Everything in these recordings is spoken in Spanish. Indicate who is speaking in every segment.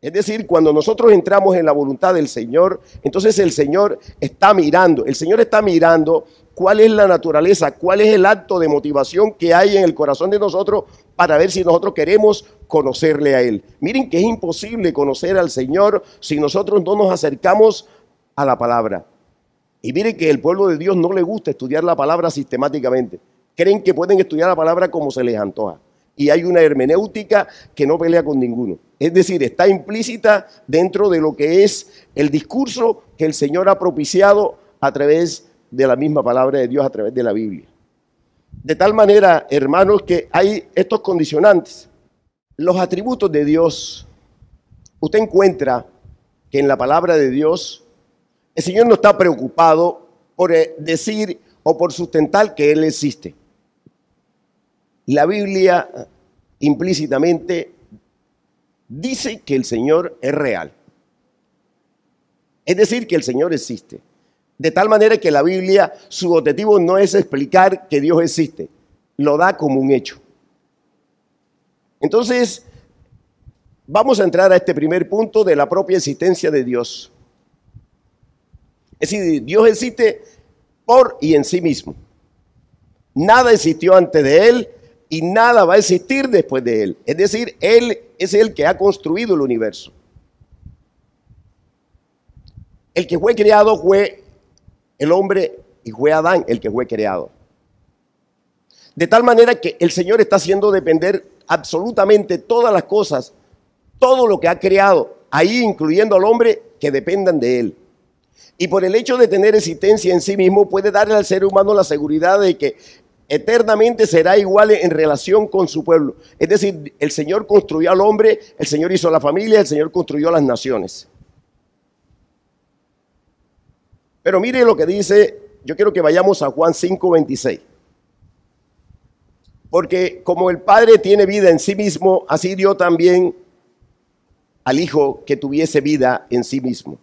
Speaker 1: Es decir, cuando nosotros entramos en la voluntad del Señor, entonces el Señor está mirando. El Señor está mirando cuál es la naturaleza, cuál es el acto de motivación que hay en el corazón de nosotros para ver si nosotros queremos conocerle a Él. Miren que es imposible conocer al Señor si nosotros no nos acercamos a la palabra. Y miren que el pueblo de Dios no le gusta estudiar la palabra sistemáticamente. Creen que pueden estudiar la palabra como se les antoja. Y hay una hermenéutica que no pelea con ninguno. Es decir, está implícita dentro de lo que es el discurso que el Señor ha propiciado a través de la misma palabra de Dios, a través de la Biblia. De tal manera, hermanos, que hay estos condicionantes. Los atributos de Dios, usted encuentra que en la palabra de Dios, el Señor no está preocupado por decir o por sustentar que Él existe. La Biblia implícitamente dice que el Señor es real. Es decir, que el Señor existe. De tal manera que la Biblia, su objetivo no es explicar que Dios existe, lo da como un hecho. Entonces, vamos a entrar a este primer punto de la propia existencia de Dios. Es decir, Dios existe por y en sí mismo. Nada existió antes de Él y nada va a existir después de Él. Es decir, Él es el que ha construido el universo. El que fue creado fue el hombre y fue Adán el que fue creado. De tal manera que el Señor está haciendo depender absolutamente todas las cosas, todo lo que ha creado, ahí incluyendo al hombre, que dependan de Él. Y por el hecho de tener existencia en sí mismo, puede darle al ser humano la seguridad de que eternamente será igual en relación con su pueblo. Es decir, el Señor construyó al hombre, el Señor hizo la familia, el Señor construyó las naciones. Pero mire lo que dice, yo quiero que vayamos a Juan 5:26. Porque como el Padre tiene vida en sí mismo, así dio también al Hijo que tuviese vida en sí mismo.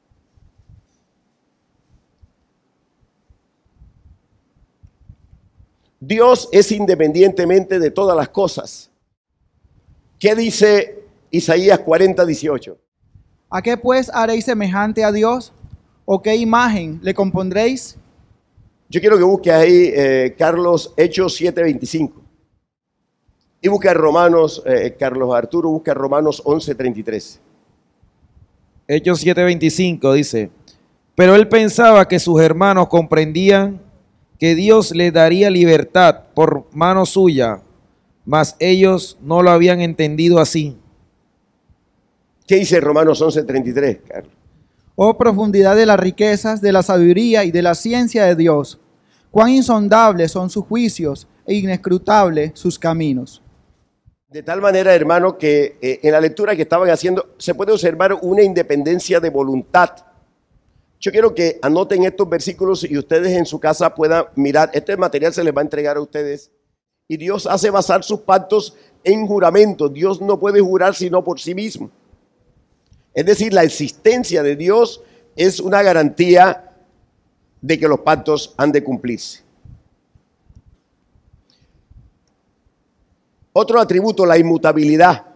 Speaker 1: Dios es independientemente de todas las cosas. ¿Qué dice Isaías 40:18?
Speaker 2: ¿A qué pues haréis semejante a Dios? ¿O qué imagen le compondréis?
Speaker 1: Yo quiero que busque ahí, Carlos, Hechos 7:25. Y busca Romanos, Carlos Arturo, busca Romanos 11:33.
Speaker 3: Hechos 7:25 dice: pero él pensaba que sus hermanos comprendían que Dios les daría libertad por mano suya, mas ellos no lo habían entendido así.
Speaker 1: ¿Qué dice Romanos 11:33, Carlos?
Speaker 2: Oh profundidad de las riquezas, de la sabiduría y de la ciencia de Dios. Cuán insondables son sus juicios e inescrutables sus caminos.
Speaker 1: De tal manera, hermano, que en la lectura que estaban haciendo se puede observar una independencia de voluntad. Yo quiero que anoten estos versículos y ustedes en su casa puedan mirar. Este material se les va a entregar a ustedes. Y Dios hace basar sus pactos en juramento. Dios no puede jurar sino por sí mismo. Es decir, la existencia de Dios es una garantía de que los pactos han de cumplirse. Otro atributo, la inmutabilidad.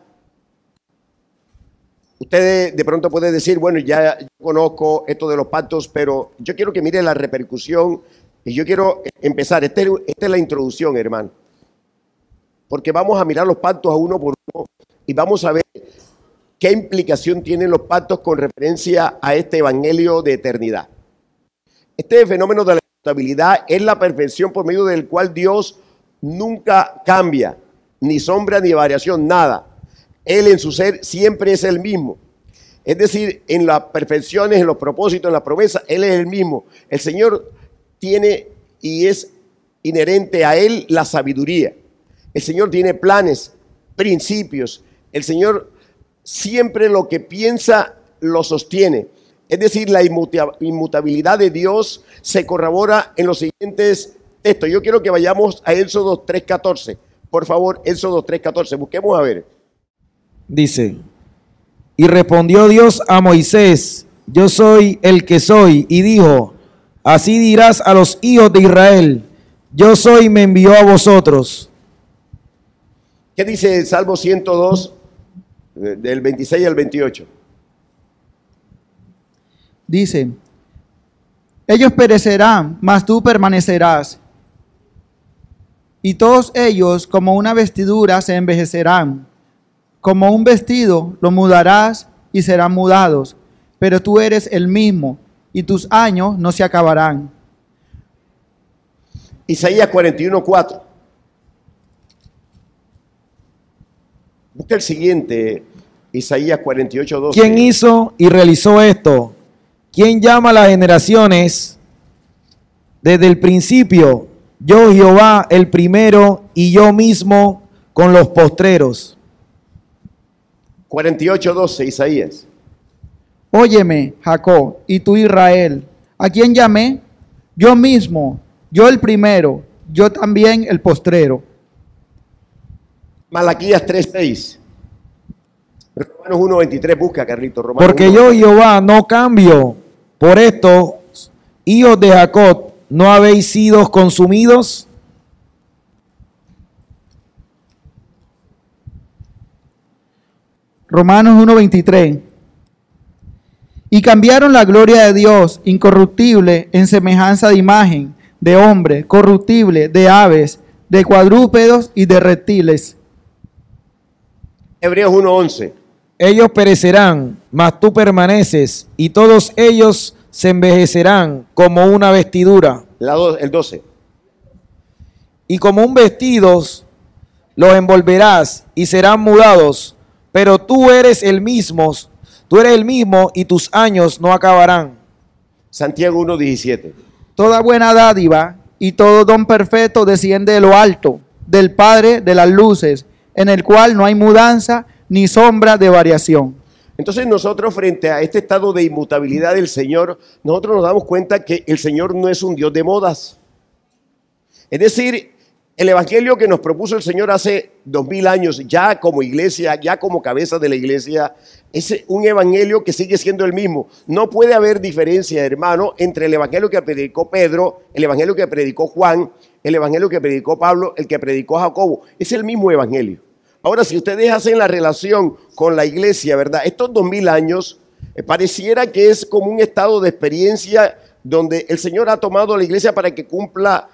Speaker 1: Usted de pronto puede decir, bueno, ya yo conozco esto de los pactos, pero yo quiero que mire la repercusión y yo quiero empezar. Esta es la introducción, hermano. Porque vamos a mirar los pactos a uno por uno y vamos a ver qué implicación tienen los pactos con referencia a este evangelio de eternidad. Este fenómeno de la inmutabilidad es la perfección por medio del cual Dios nunca cambia, ni sombra ni variación, nada. Él en su ser siempre es el mismo. Es decir, en las perfecciones, en los propósitos, en las promesas, Él es el mismo. El Señor tiene y es inherente a Él la sabiduría. El Señor tiene planes, principios. El Señor siempre lo que piensa lo sostiene. Es decir, la inmutabilidad de Dios se corrobora en los siguientes textos. Yo quiero que vayamos a Éxodo 3:14. Por favor, Éxodo 3:14. Busquemos a ver.
Speaker 3: Dice: y respondió Dios a Moisés: yo soy el que soy. Y dijo: así dirás a los hijos de Israel: yo soy, me envió a vosotros.
Speaker 1: ¿Qué dice el Salmo 102? del 26 al 28.
Speaker 2: Dice, ellos perecerán, mas tú permanecerás. Y todos ellos como una vestidura se envejecerán. Como un vestido lo mudarás y serán mudados. Pero tú eres el mismo y tus años no se acabarán.
Speaker 1: Isaías 41:4. Busca el siguiente, Isaías 48:12.
Speaker 3: ¿Quién hizo y realizó esto? ¿Quién llama a las generaciones desde el principio? Yo Jehová el primero y yo mismo con los postreros.
Speaker 1: 48:12, Isaías.
Speaker 2: Óyeme, Jacob, y tú Israel, ¿a quién llamé? Yo mismo, yo el primero, yo también el postrero.
Speaker 1: Malaquías 3:6. Romanos 1:23, busca, Carlito. Romanos
Speaker 3: Porque
Speaker 1: 1.
Speaker 3: yo Jehová no cambio. Por esto, hijos de Jacob, ¿no habéis sido consumidos?
Speaker 2: Romanos 1:23. Y cambiaron la gloria de Dios incorruptible en semejanza de imagen, de hombre, corruptible, de aves, de cuadrúpedos y de reptiles.
Speaker 1: Hebreos 1:11.
Speaker 3: Ellos perecerán, mas tú permaneces, y todos ellos se envejecerán como una vestidura.
Speaker 1: El 12.
Speaker 3: Y como un vestido los envolverás y serán mudados, pero tú eres el mismo y tus años no acabarán.
Speaker 1: Santiago 1:17.
Speaker 2: Toda buena dádiva y todo don perfecto desciende de lo alto, del Padre de las luces, en el cual no hay mudanza ni sombra de variación.
Speaker 1: Entonces nosotros frente a este estado de inmutabilidad del Señor, nosotros nos damos cuenta que el Señor no es un Dios de modas. Es decir, el evangelio que nos propuso el Señor hace 2000 años, ya como iglesia, ya como cabeza de la iglesia, es un evangelio que sigue siendo el mismo. No puede haber diferencia, hermano, entre el evangelio que predicó Pedro, el evangelio que predicó Juan, el evangelio que predicó Pablo, el que predicó Jacobo. Es el mismo evangelio. Ahora, si ustedes hacen la relación con la iglesia, ¿verdad? Estos 2000 años pareciera que es como un estado de experiencia donde el Señor ha tomado a la iglesia para que cumpla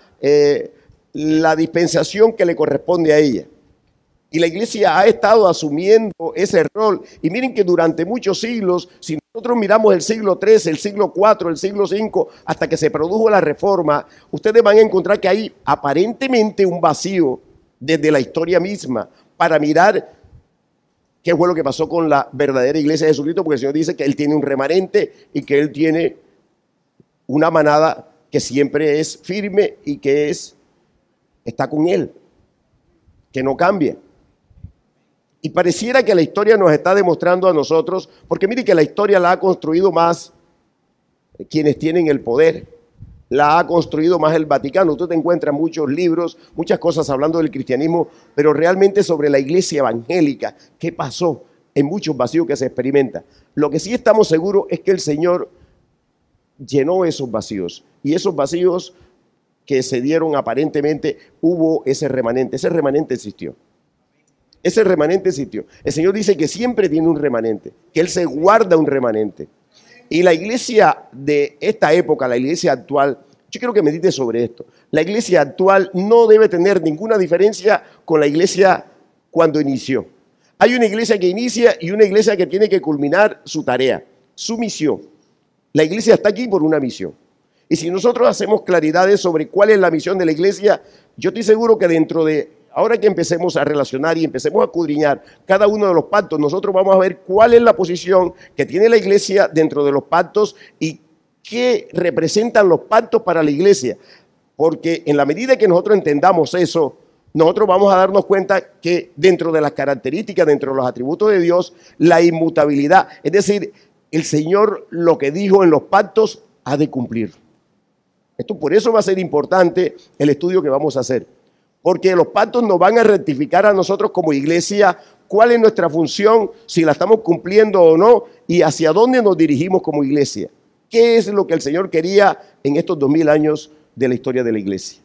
Speaker 1: la dispensación que le corresponde a ella. Y la iglesia ha estado asumiendo ese rol. Y miren que durante muchos siglos, si nosotros miramos el siglo III, el siglo IV, el siglo V, hasta que se produjo la reforma, ustedes van a encontrar que hay aparentemente un vacío desde la historia misma para mirar qué fue lo que pasó con la verdadera iglesia de Jesucristo, porque el Señor dice que Él tiene un remanente y que Él tiene una manada que siempre es firme y que está con Él, que no cambia. Y pareciera que la historia nos está demostrando a nosotros, porque mire que la historia la ha construido más quienes tienen el poder, la ha construido más el Vaticano. Usted encuentra muchos libros, muchas cosas hablando del cristianismo, pero realmente sobre la iglesia evangélica, ¿qué pasó? En muchos vacíos que se experimenta. Lo que sí estamos seguros es que el Señor llenó esos vacíos, y esos vacíos que se dieron aparentemente, hubo ese remanente existió. Ese remanente existió. El Señor dice que siempre tiene un remanente, que Él se guarda un remanente. Y la iglesia de esta época, la iglesia actual, yo quiero que medite sobre esto. La iglesia actual no debe tener ninguna diferencia con la iglesia cuando inició. Hay una iglesia que inicia y una iglesia que tiene que culminar su tarea, su misión. La iglesia está aquí por una misión. Y si nosotros hacemos claridades sobre cuál es la misión de la iglesia, yo estoy seguro que ahora que empecemos a relacionar y empecemos a escudriñar cada uno de los pactos, nosotros vamos a ver cuál es la posición que tiene la iglesia dentro de los pactos y qué representan los pactos para la iglesia. Porque en la medida que nosotros entendamos eso, nosotros vamos a darnos cuenta que dentro de las características, dentro de los atributos de Dios, la inmutabilidad, es decir, el Señor lo que dijo en los pactos ha de cumplir. Por eso va a ser importante el estudio que vamos a hacer. Porque los pactos nos van a rectificar a nosotros como iglesia cuál es nuestra función, si la estamos cumpliendo o no, y hacia dónde nos dirigimos como iglesia. ¿Qué es lo que el Señor quería en estos 2000 años de la historia de la iglesia?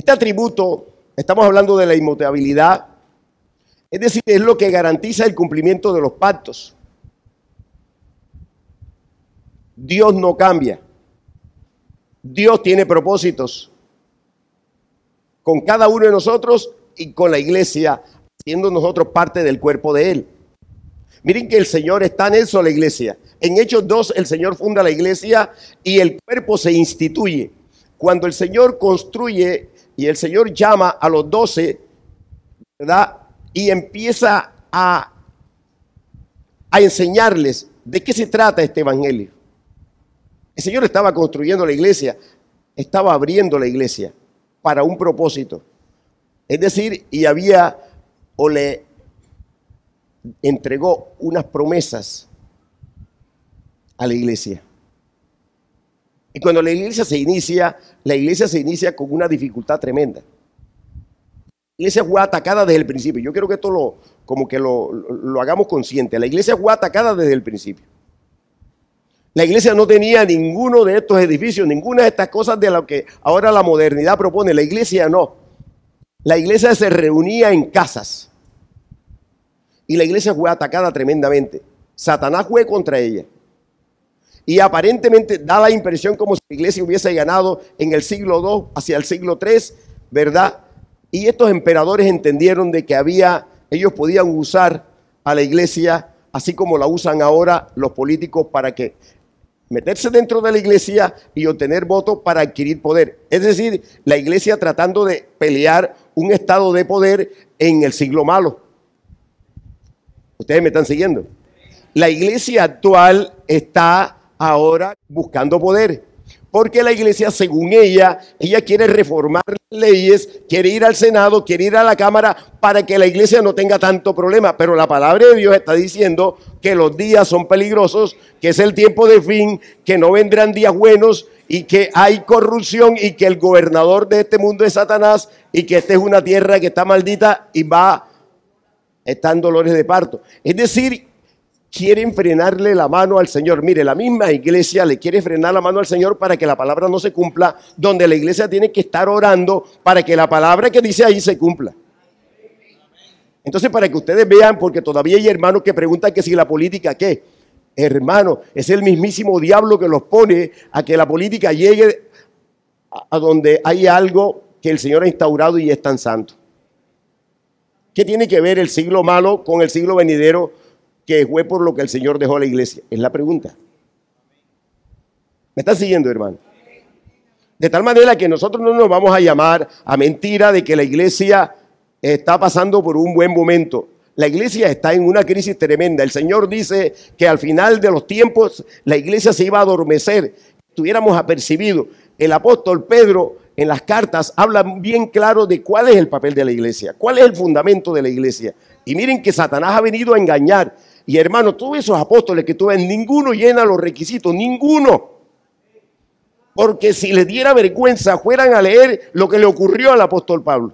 Speaker 1: Este atributo, estamos hablando de la inmutabilidad, es decir, es lo que garantiza el cumplimiento de los pactos. Dios no cambia. Dios tiene propósitos con cada uno de nosotros y con la iglesia, siendo nosotros parte del cuerpo de Él. Miren que el Señor está en eso, la iglesia. En Hechos 2, el Señor funda la iglesia y el cuerpo se instituye. Cuando el Señor construye y el Señor llama a los 12, ¿verdad? Y empieza a enseñarles de qué se trata este evangelio. El Señor estaba construyendo la iglesia, estaba abriendo la iglesia para un propósito. Es decir, y había o le entregó unas promesas a la iglesia. Y cuando la iglesia se inicia con una dificultad tremenda. La iglesia fue atacada desde el principio. Yo quiero que esto lo hagamos consciente. La iglesia fue atacada desde el principio. La iglesia no tenía ninguno de estos edificios, ninguna de estas cosas de lo que ahora la modernidad propone. La iglesia no. La iglesia se reunía en casas. Y la iglesia fue atacada tremendamente. Satanás fue contra ella. Y aparentemente da la impresión como si la iglesia hubiese ganado en el siglo II hacia el siglo III, ¿verdad? Y estos emperadores entendieron de que ellos podían usar a la iglesia así como la usan ahora los políticos para que meterse dentro de la iglesia y obtener votos para adquirir poder. Es decir, la iglesia tratando de pelear un estado de poder en el siglo malo. ¿Ustedes me están siguiendo? La iglesia actual está ahora buscando poder, porque la iglesia, según ella quiere reformar leyes, quiere ir al Senado, quiere ir a la Cámara para que la iglesia no tenga tanto problema. Pero la palabra de Dios está diciendo que los días son peligrosos, que es el tiempo de fin, que no vendrán días buenos y que hay corrupción y que el gobernador de este mundo es Satanás y que esta es una tierra que está maldita y está en dolores de parto. Es decir, quieren frenarle la mano al Señor. Mire, la misma iglesia le quiere frenar la mano al Señor para que la palabra no se cumpla, donde la iglesia tiene que estar orando para que la palabra que dice ahí se cumpla. Entonces, para que ustedes vean, porque todavía hay hermanos que preguntan que si la política, ¿qué? Hermano, es el mismísimo diablo que los pone a que la política llegue a donde hay algo que el Señor ha instaurado y es tan santo. ¿Qué tiene que ver el siglo malo con el siglo venidero que fue por lo que el Señor dejó a la iglesia? Es la pregunta. ¿Me están siguiendo, hermano? De tal manera que nosotros no nos vamos a llamar a mentira de que la iglesia está pasando por un buen momento. La iglesia está en una crisis tremenda. El Señor dice que al final de los tiempos la iglesia se iba a adormecer. Estuviéramos apercibidos. El apóstol Pedro en las cartas habla bien claro de cuál es el papel de la iglesia, cuál es el fundamento de la iglesia. Y miren que Satanás ha venido a engañar. Y hermano, todos esos apóstoles que tú ves, ninguno llena los requisitos, ninguno. Porque si les diera vergüenza, fueran a leer lo que le ocurrió al apóstol Pablo.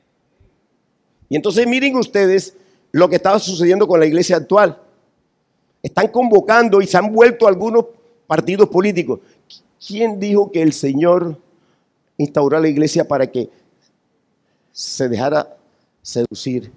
Speaker 1: Y entonces miren ustedes lo que estaba sucediendo con la iglesia actual. Están convocando y se han vuelto algunos partidos políticos. ¿Quién dijo que el Señor instauró la iglesia para que se dejara seducir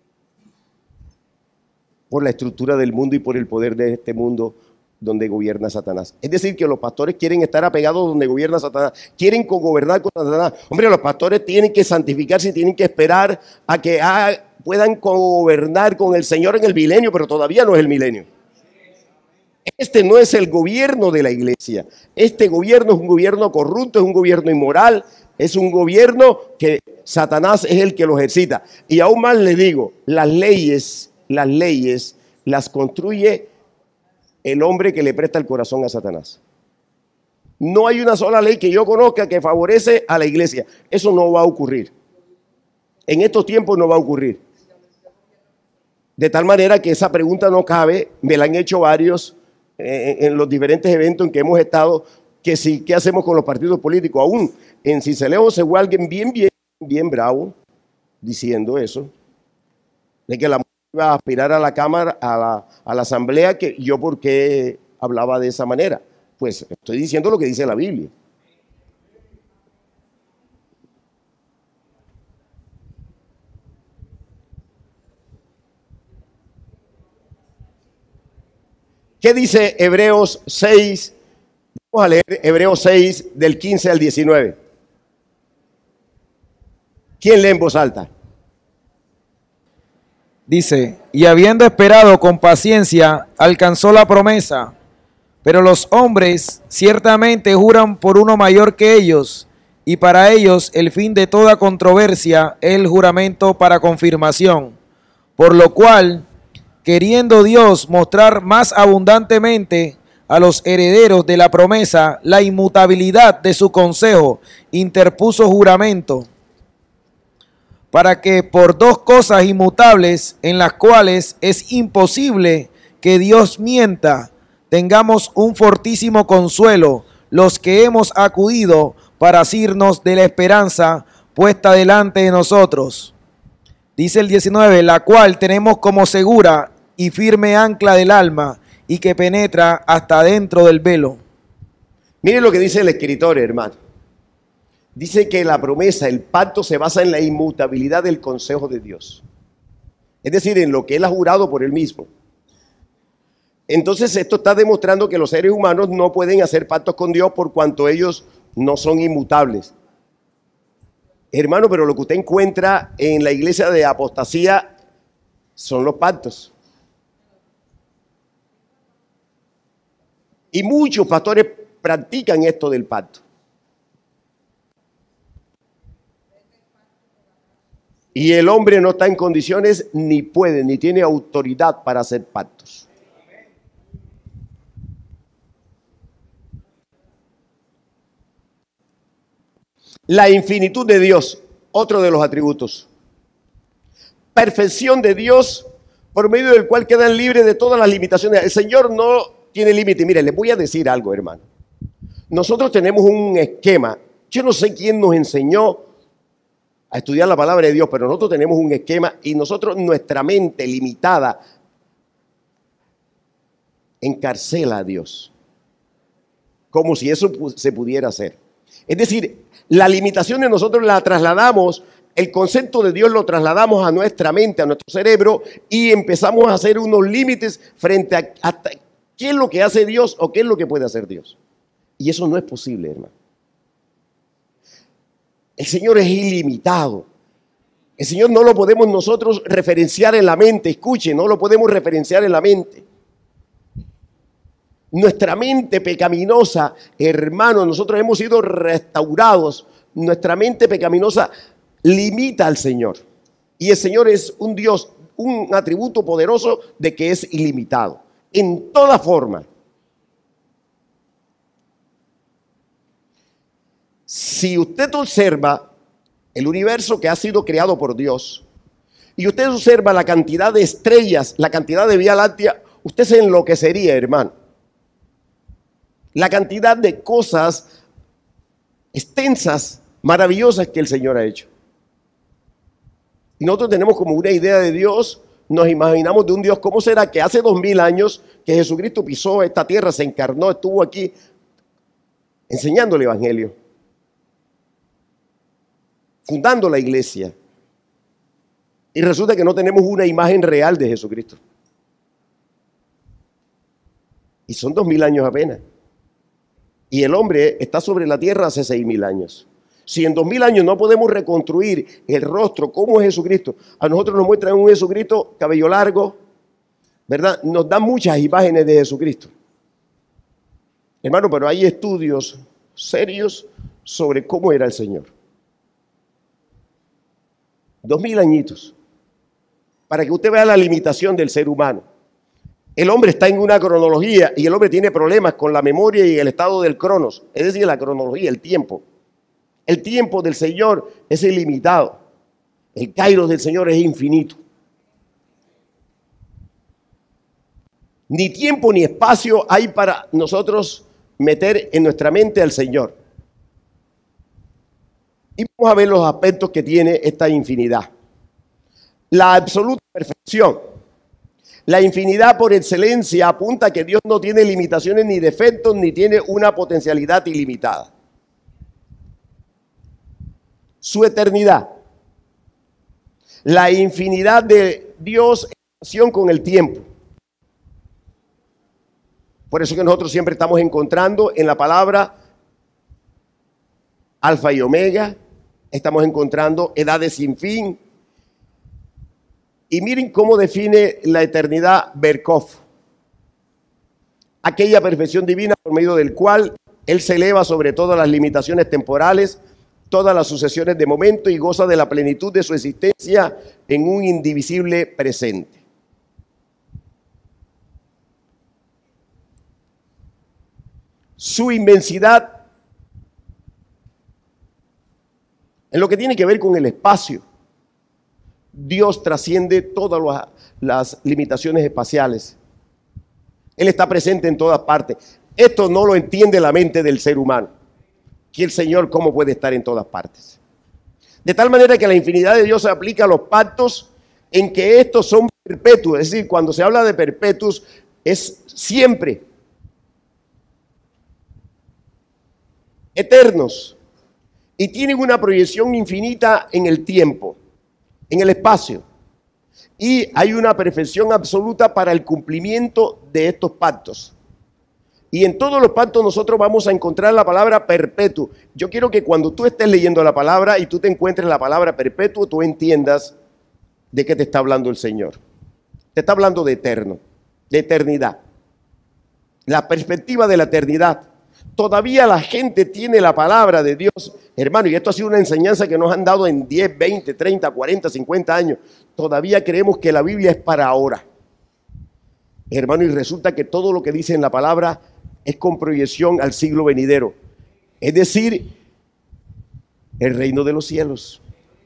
Speaker 1: por la estructura del mundo y por el poder de este mundo donde gobierna Satanás? Es decir, que los pastores quieren estar apegados donde gobierna Satanás, quieren cogobernar con Satanás. Hombre, los pastores tienen que santificarse y tienen que esperar a que puedan cogobernar con el Señor en el milenio, pero todavía no es el milenio. Este no es el gobierno de la iglesia. Este gobierno es un gobierno corrupto, es un gobierno inmoral, es un gobierno que Satanás es el que lo ejercita. Y aún más le digo, las leyes las construye el hombre que le presta el corazón a Satanás. No hay una sola ley que yo conozca que favorece a la iglesia. Eso no va a ocurrir. En estos tiempos no va a ocurrir. De tal manera que esa pregunta no cabe. Me la han hecho varios en los diferentes eventos en que hemos estado, que sí, ¿qué hacemos con los partidos políticos? Aún en Sincelejo se fue alguien bien bravo diciendo eso, de que la mujer iba a aspirar a la Cámara, a la Asamblea, que yo por qué hablaba de esa manera. Pues estoy diciendo lo que dice la Biblia. ¿Qué dice Hebreos 6? Vamos a leer Hebreos 6 del 15 al 19. ¿Quién lee en voz alta?
Speaker 3: Dice, y habiendo esperado con paciencia, alcanzó la promesa. Pero los hombres ciertamente juran por uno mayor que ellos, y para ellos el fin de toda controversia es el juramento para confirmación. Por lo cual, queriendo Dios mostrar más abundantemente a los herederos de la promesa la inmutabilidad de su consejo, interpuso juramento, para que por dos cosas inmutables, en las cuales es imposible que Dios mienta, tengamos un fortísimo consuelo, los que hemos acudido para asirnos de la esperanza puesta delante de nosotros. Dice el 19, la cual tenemos como segura y firme ancla del alma, y que penetra hasta dentro del velo.
Speaker 1: Miren lo que dice el escritor, hermano. Dice que la promesa, el pacto, se basa en la inmutabilidad del consejo de Dios. Es decir, en lo que Él ha jurado por Él mismo. Entonces esto está demostrando que los seres humanos no pueden hacer pactos con Dios por cuanto ellos no son inmutables. Hermano, pero lo que usted encuentra en la iglesia de apostasía son los pactos. Y muchos pastores practican esto del pacto. Y el hombre no está en condiciones, ni puede, ni tiene autoridad para hacer pactos. La infinitud de Dios, otro de los atributos. Perfección de Dios, por medio del cual quedan libres de todas las limitaciones. El Señor no tiene límite. Mire, les voy a decir algo, hermano. Nosotros tenemos un esquema. Yo no sé quién nos enseñó a estudiar la palabra de Dios, pero nosotros tenemos un esquema y nosotros, nuestra mente limitada, encarcela a Dios. Como si eso se pudiera hacer. Es decir, la limitación de nosotros la trasladamos, el concepto de Dios lo trasladamos a nuestra mente, a nuestro cerebro, y empezamos a hacer unos límites frente a qué es lo que hace Dios o qué es lo que puede hacer Dios. Y eso no es posible, hermano. El Señor es ilimitado. El Señor no lo podemos nosotros referenciar en la mente. Escuche, no lo podemos referenciar en la mente. Nuestra mente pecaminosa, hermano, nosotros hemos sido restaurados. Nuestra mente pecaminosa limita al Señor. Y el Señor es un Dios, un atributo poderoso de que es ilimitado. En toda forma. Si usted observa el universo que ha sido creado por Dios y usted observa la cantidad de estrellas, la cantidad de Vía Láctea, usted se enloquecería, hermano. La cantidad de cosas extensas, maravillosas que el Señor ha hecho. Y nosotros tenemos como una idea de Dios, nos imaginamos de un Dios, ¿cómo será que hace 2000 años que Jesucristo pisó esta tierra, se encarnó, estuvo aquí enseñando el Evangelio, fundando la iglesia? Y resulta que no tenemos una imagen real de Jesucristo. Y son 2000 años apenas. Y el hombre está sobre la tierra hace 6000 años. Si en 2000 años no podemos reconstruir el rostro como es Jesucristo, a nosotros nos muestran un Jesucristo cabello largo, ¿verdad? Nos dan muchas imágenes de Jesucristo. Hermano, pero hay estudios serios sobre cómo era el Señor. 2000 añitos. Para que usted vea la limitación del ser humano. El hombre está en una cronología y el hombre tiene problemas con la memoria y el estado del cronos, es decir, la cronología, el tiempo. El tiempo del Señor es ilimitado. El kairos del Señor es infinito. Ni tiempo ni espacio hay para nosotros meter en nuestra mente al Señor. Y vamos a ver los aspectos que tiene esta infinidad. La absoluta perfección. La infinidad por excelencia apunta a que Dios no tiene limitaciones ni defectos, ni tiene una potencialidad ilimitada. Su eternidad. La infinidad de Dios en relación con el tiempo. Por eso que nosotros siempre estamos encontrando en la palabra Alfa y Omega, estamos encontrando edades sin fin. Y miren cómo define la eternidad Berkov, aquella perfección divina por medio del cual Él se eleva sobre todas las limitaciones temporales, todas las sucesiones de momento y goza de la plenitud de su existencia en un indivisible presente. Su inmensidad en lo que tiene que ver con el espacio. Dios trasciende todas las limitaciones espaciales. Él está presente en todas partes. Esto no lo entiende la mente del ser humano. Que el Señor, ¿cómo puede estar en todas partes? De tal manera que la infinidad de Dios se aplica a los pactos en que estos son perpetuos. Es decir, cuando se habla de perpetuos, es siempre. Eternos. Y tienen una proyección infinita en el tiempo, en el espacio. Y hay una perfección absoluta para el cumplimiento de estos pactos. Y en todos los pactos nosotros vamos a encontrar la palabra perpetuo. Yo quiero que cuando tú estés leyendo la palabra y tú te encuentres la palabra perpetuo, tú entiendas de qué te está hablando el Señor. Te está hablando de eterno, de eternidad. La perspectiva de la eternidad. Todavía la gente tiene la palabra de Dios, hermano, y esto ha sido una enseñanza que nos han dado en 10, 20, 30, 40, 50 años. Todavía creemos que la Biblia es para ahora. Hermano, y resulta que todo lo que dice en la palabra es con proyección al siglo venidero. Es decir, el reino de los cielos.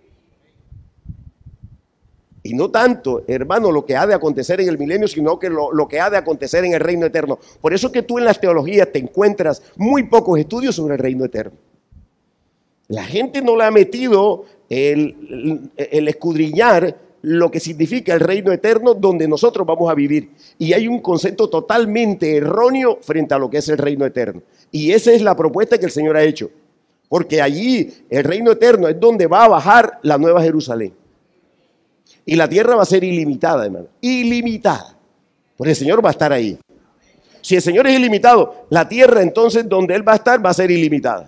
Speaker 1: Y no tanto, hermano, lo que ha de acontecer en el milenio, sino que lo que ha de acontecer en el reino eterno. Por eso que tú en las teologías te encuentras muy pocos estudios sobre el reino eterno. La gente no le ha metido el escudriñar lo que significa el reino eterno donde nosotros vamos a vivir. Y hay un concepto totalmente erróneo frente a lo que es el reino eterno. Y esa es la propuesta que el Señor ha hecho. Porque allí el reino eterno es donde va a bajar la nueva Jerusalén. Y la tierra va a ser ilimitada, hermano. Ilimitada. Porque el Señor va a estar ahí. Si el Señor es ilimitado, la tierra entonces donde Él va a estar va a ser ilimitada.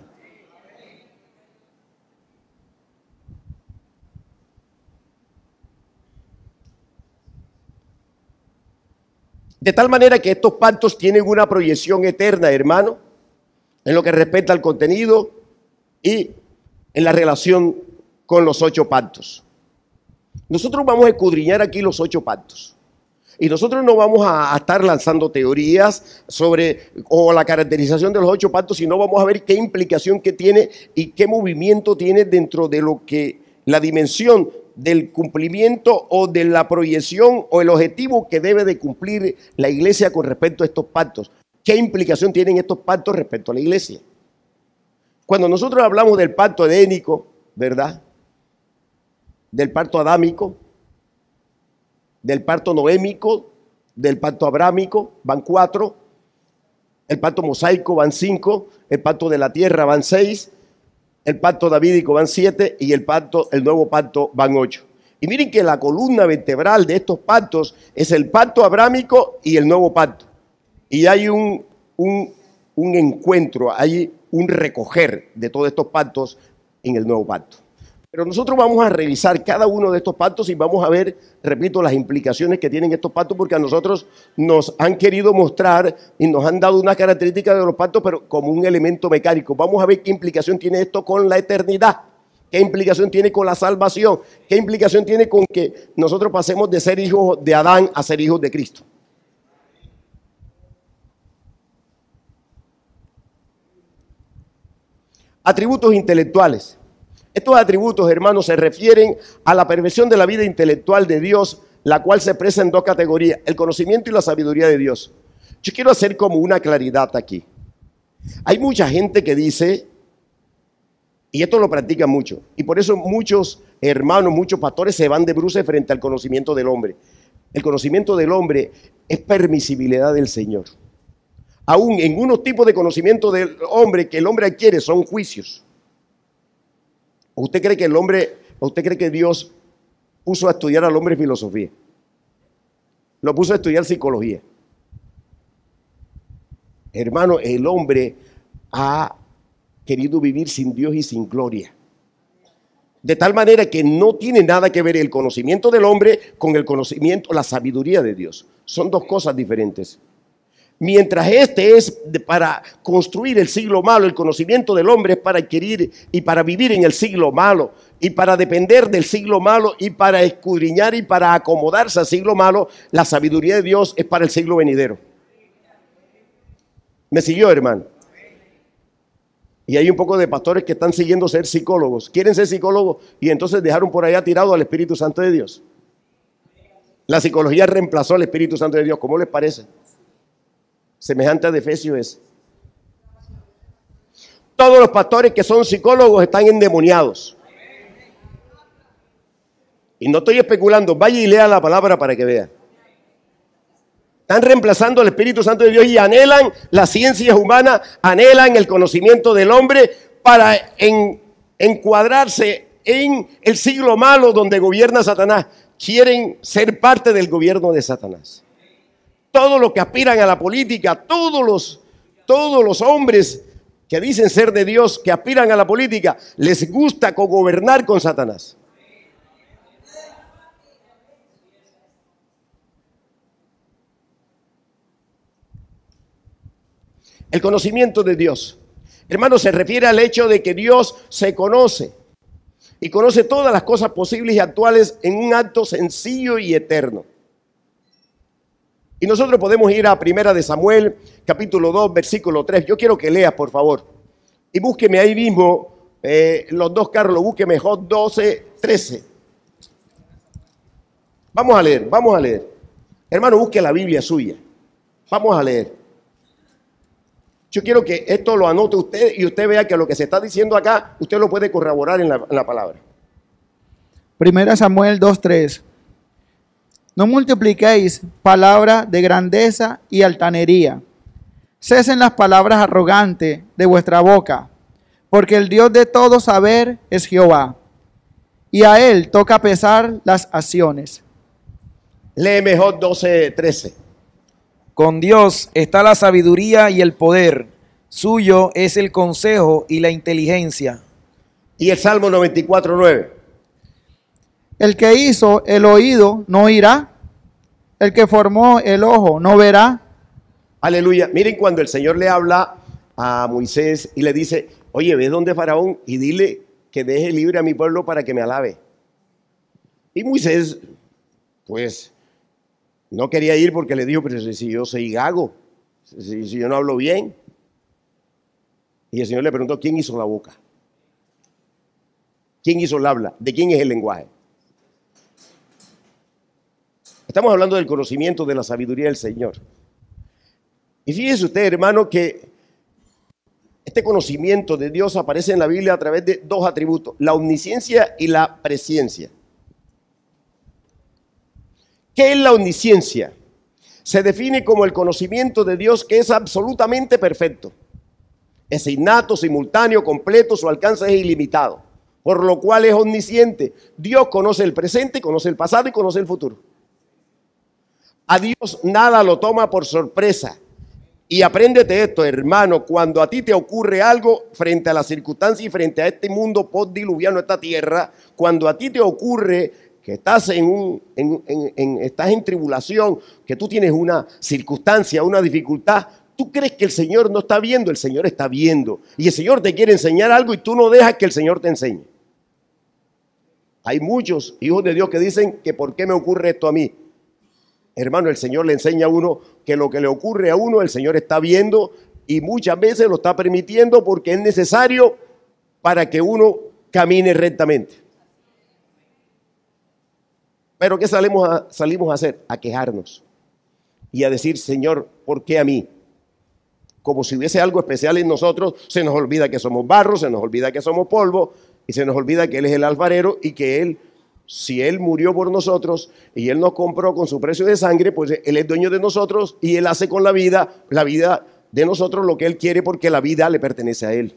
Speaker 1: De tal manera que estos pactos tienen una proyección eterna, hermano, en lo que respecta al contenido y en la relación con los 8 pactos. Nosotros vamos a escudriñar aquí los 8 pactos. Y nosotros no vamos a estar lanzando teorías sobre o la caracterización de los 8 pactos, sino vamos a ver qué implicación que tiene y qué movimiento tiene dentro de lo que la dimensión del cumplimiento o de la proyección o el objetivo que debe de cumplir la iglesia con respecto a estos pactos. ¿Qué implicación tienen estos pactos respecto a la iglesia? Cuando nosotros hablamos del pacto edénico, ¿verdad? Del pacto adámico, del pacto noémico, del pacto abrámico, van 4, el pacto mosaico van 5, el pacto de la tierra van 6, el pacto davídico van 7 y el nuevo pacto van 8. Y miren que la columna vertebral de estos pactos es el pacto abrámico y el nuevo pacto. Y hay un encuentro, hay un recoger de todos estos pactos en el nuevo pacto. Pero nosotros vamos a revisar cada uno de estos pactos y vamos a ver, repito, las implicaciones que tienen estos pactos, porque a nosotros nos han querido mostrar y nos han dado unas características de los pactos, pero como un elemento mecánico. Vamos a ver qué implicación tiene esto con la eternidad, qué implicación tiene con la salvación, qué implicación tiene con que nosotros pasemos de ser hijos de Adán a ser hijos de Cristo. Atributos intelectuales. Estos atributos, hermanos, se refieren a la perfección de la vida intelectual de Dios, la cual se expresa en 2 categorías, el conocimiento y la sabiduría de Dios. Yo quiero hacer como una claridad aquí. Hay mucha gente que dice, y esto lo practican mucho, y por eso muchos hermanos, muchos pastores se van de bruces frente al conocimiento del hombre. El conocimiento del hombre es permisibilidad del Señor. Aún en unos tipos de conocimiento del hombre que el hombre adquiere son juicios. ¿Usted cree que Dios puso a estudiar al hombre filosofía? Lo puso a estudiar psicología. Hermano, el hombre ha querido vivir sin Dios y sin gloria. De tal manera que no tiene nada que ver el conocimiento del hombre con el conocimiento, la sabiduría de Dios. Son dos cosas diferentes. Mientras este es para construir el siglo malo, el conocimiento del hombre es para adquirir y para vivir en el siglo malo y para depender del siglo malo y para escudriñar y para acomodarse al siglo malo, la sabiduría de Dios es para el siglo venidero. ¿Me siguió, hermano? Y hay un poco de pastores que están siguiendo ser psicólogos. Quieren ser psicólogos y entonces dejaron por allá tirado al Espíritu Santo de Dios. La psicología reemplazó al Espíritu Santo de Dios. ¿Cómo les parece? Semejante a de Efesios es. Todos los pastores que son psicólogos están endemoniados. Y no estoy especulando. Vaya y lea la palabra para que vea. Están reemplazando al Espíritu Santo de Dios y anhelan las ciencias humanas, anhelan el conocimiento del hombre para encuadrarse en el siglo malo donde gobierna Satanás. Quieren ser parte del gobierno de Satanás. Todos los que aspiran a la política, todos los hombres que dicen ser de Dios, que aspiran a la política, les gusta cogobernar con Satanás. El conocimiento de Dios, hermano, se refiere al hecho de que Dios se conoce y conoce todas las cosas posibles y actuales en un acto sencillo y eterno. Y nosotros podemos ir a Primera de Samuel, capítulo 2, versículo 3. Yo quiero que leas, por favor. Y búsqueme ahí mismo los dos carros, búsqueme Job 12, 13. Vamos a leer, vamos a leer. Hermano, busque la Biblia suya. Vamos a leer. Yo quiero que esto lo anote usted y usted vea que lo que se está diciendo acá, usted lo puede corroborar en la palabra.
Speaker 2: Primera Samuel 2:3. No multipliquéis palabra de grandeza y altanería. Cesen las palabras arrogantes de vuestra boca, porque el Dios de todo saber es Jehová, y a él toca pesar las acciones.
Speaker 1: Léeme Job 12:13.
Speaker 3: Con Dios está la sabiduría y el poder. Suyo es el consejo y la inteligencia.
Speaker 1: Y el Salmo 94:9.
Speaker 2: El que hizo el oído no oirá, el que formó el ojo no verá.
Speaker 1: Aleluya. Miren cuando el Señor le habla a Moisés y le dice, oye, ve donde Faraón y dile que deje libre a mi pueblo para que me alabe. Y Moisés, pues, no quería ir porque le dijo, pero si yo soy gago, si yo no hablo bien. Y el Señor le preguntó, ¿quién hizo la boca? ¿Quién hizo el habla? ¿De quién es el lenguaje? Estamos hablando del conocimiento de la sabiduría del Señor. Y fíjese usted, hermano, que este conocimiento de Dios aparece en la Biblia a través de dos atributos, la omnisciencia y la presciencia. ¿Qué es la omnisciencia? Se define como el conocimiento de Dios que es absolutamente perfecto. Es innato, simultáneo, completo, su alcance es ilimitado, por lo cual es omnisciente. Dios conoce el presente, conoce el pasado y conoce el futuro. A Dios nada lo toma por sorpresa. Y apréndete esto, hermano, cuando a ti te ocurre algo frente a las circunstancias y frente a este mundo postdiluviano, esta tierra, cuando a ti te ocurre que estás estás en tribulación, que tú tienes una circunstancia, una dificultad, tú crees que el Señor no está viendo, el Señor está viendo. Y el Señor te quiere enseñar algo y tú no dejas que el Señor te enseñe. Hay muchos hijos de Dios que dicen que ¿por qué me ocurre esto a mí? Hermano, el Señor le enseña a uno que lo que le ocurre a uno, el Señor está viendo y muchas veces lo está permitiendo porque es necesario para que uno camine rectamente. Pero ¿qué salimos a hacer? A quejarnos y a decir, Señor, ¿por qué a mí? Como si hubiese algo especial en nosotros, se nos olvida que somos barro, se nos olvida que somos polvo y se nos olvida que Él es el alfarero y que Él, si Él murió por nosotros y Él nos compró con su precio de sangre, pues Él es dueño de nosotros y Él hace con la vida de nosotros lo que Él quiere porque la vida le pertenece a Él.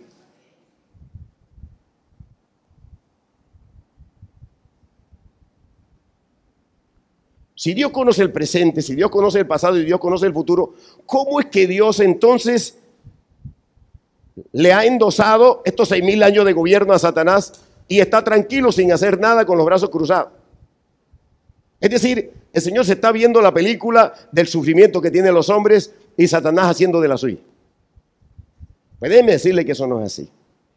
Speaker 1: Si Dios conoce el presente, si Dios conoce el pasado y Dios conoce el futuro, ¿cómo es que Dios entonces le ha endosado estos 6.000 años de gobierno a Satanás y está tranquilo sin hacer nada con los brazos cruzados? Es decir, el Señor se está viendo la película del sufrimiento que tienen los hombres y Satanás haciendo de la suya. Pues déjeme decirle que eso no es así.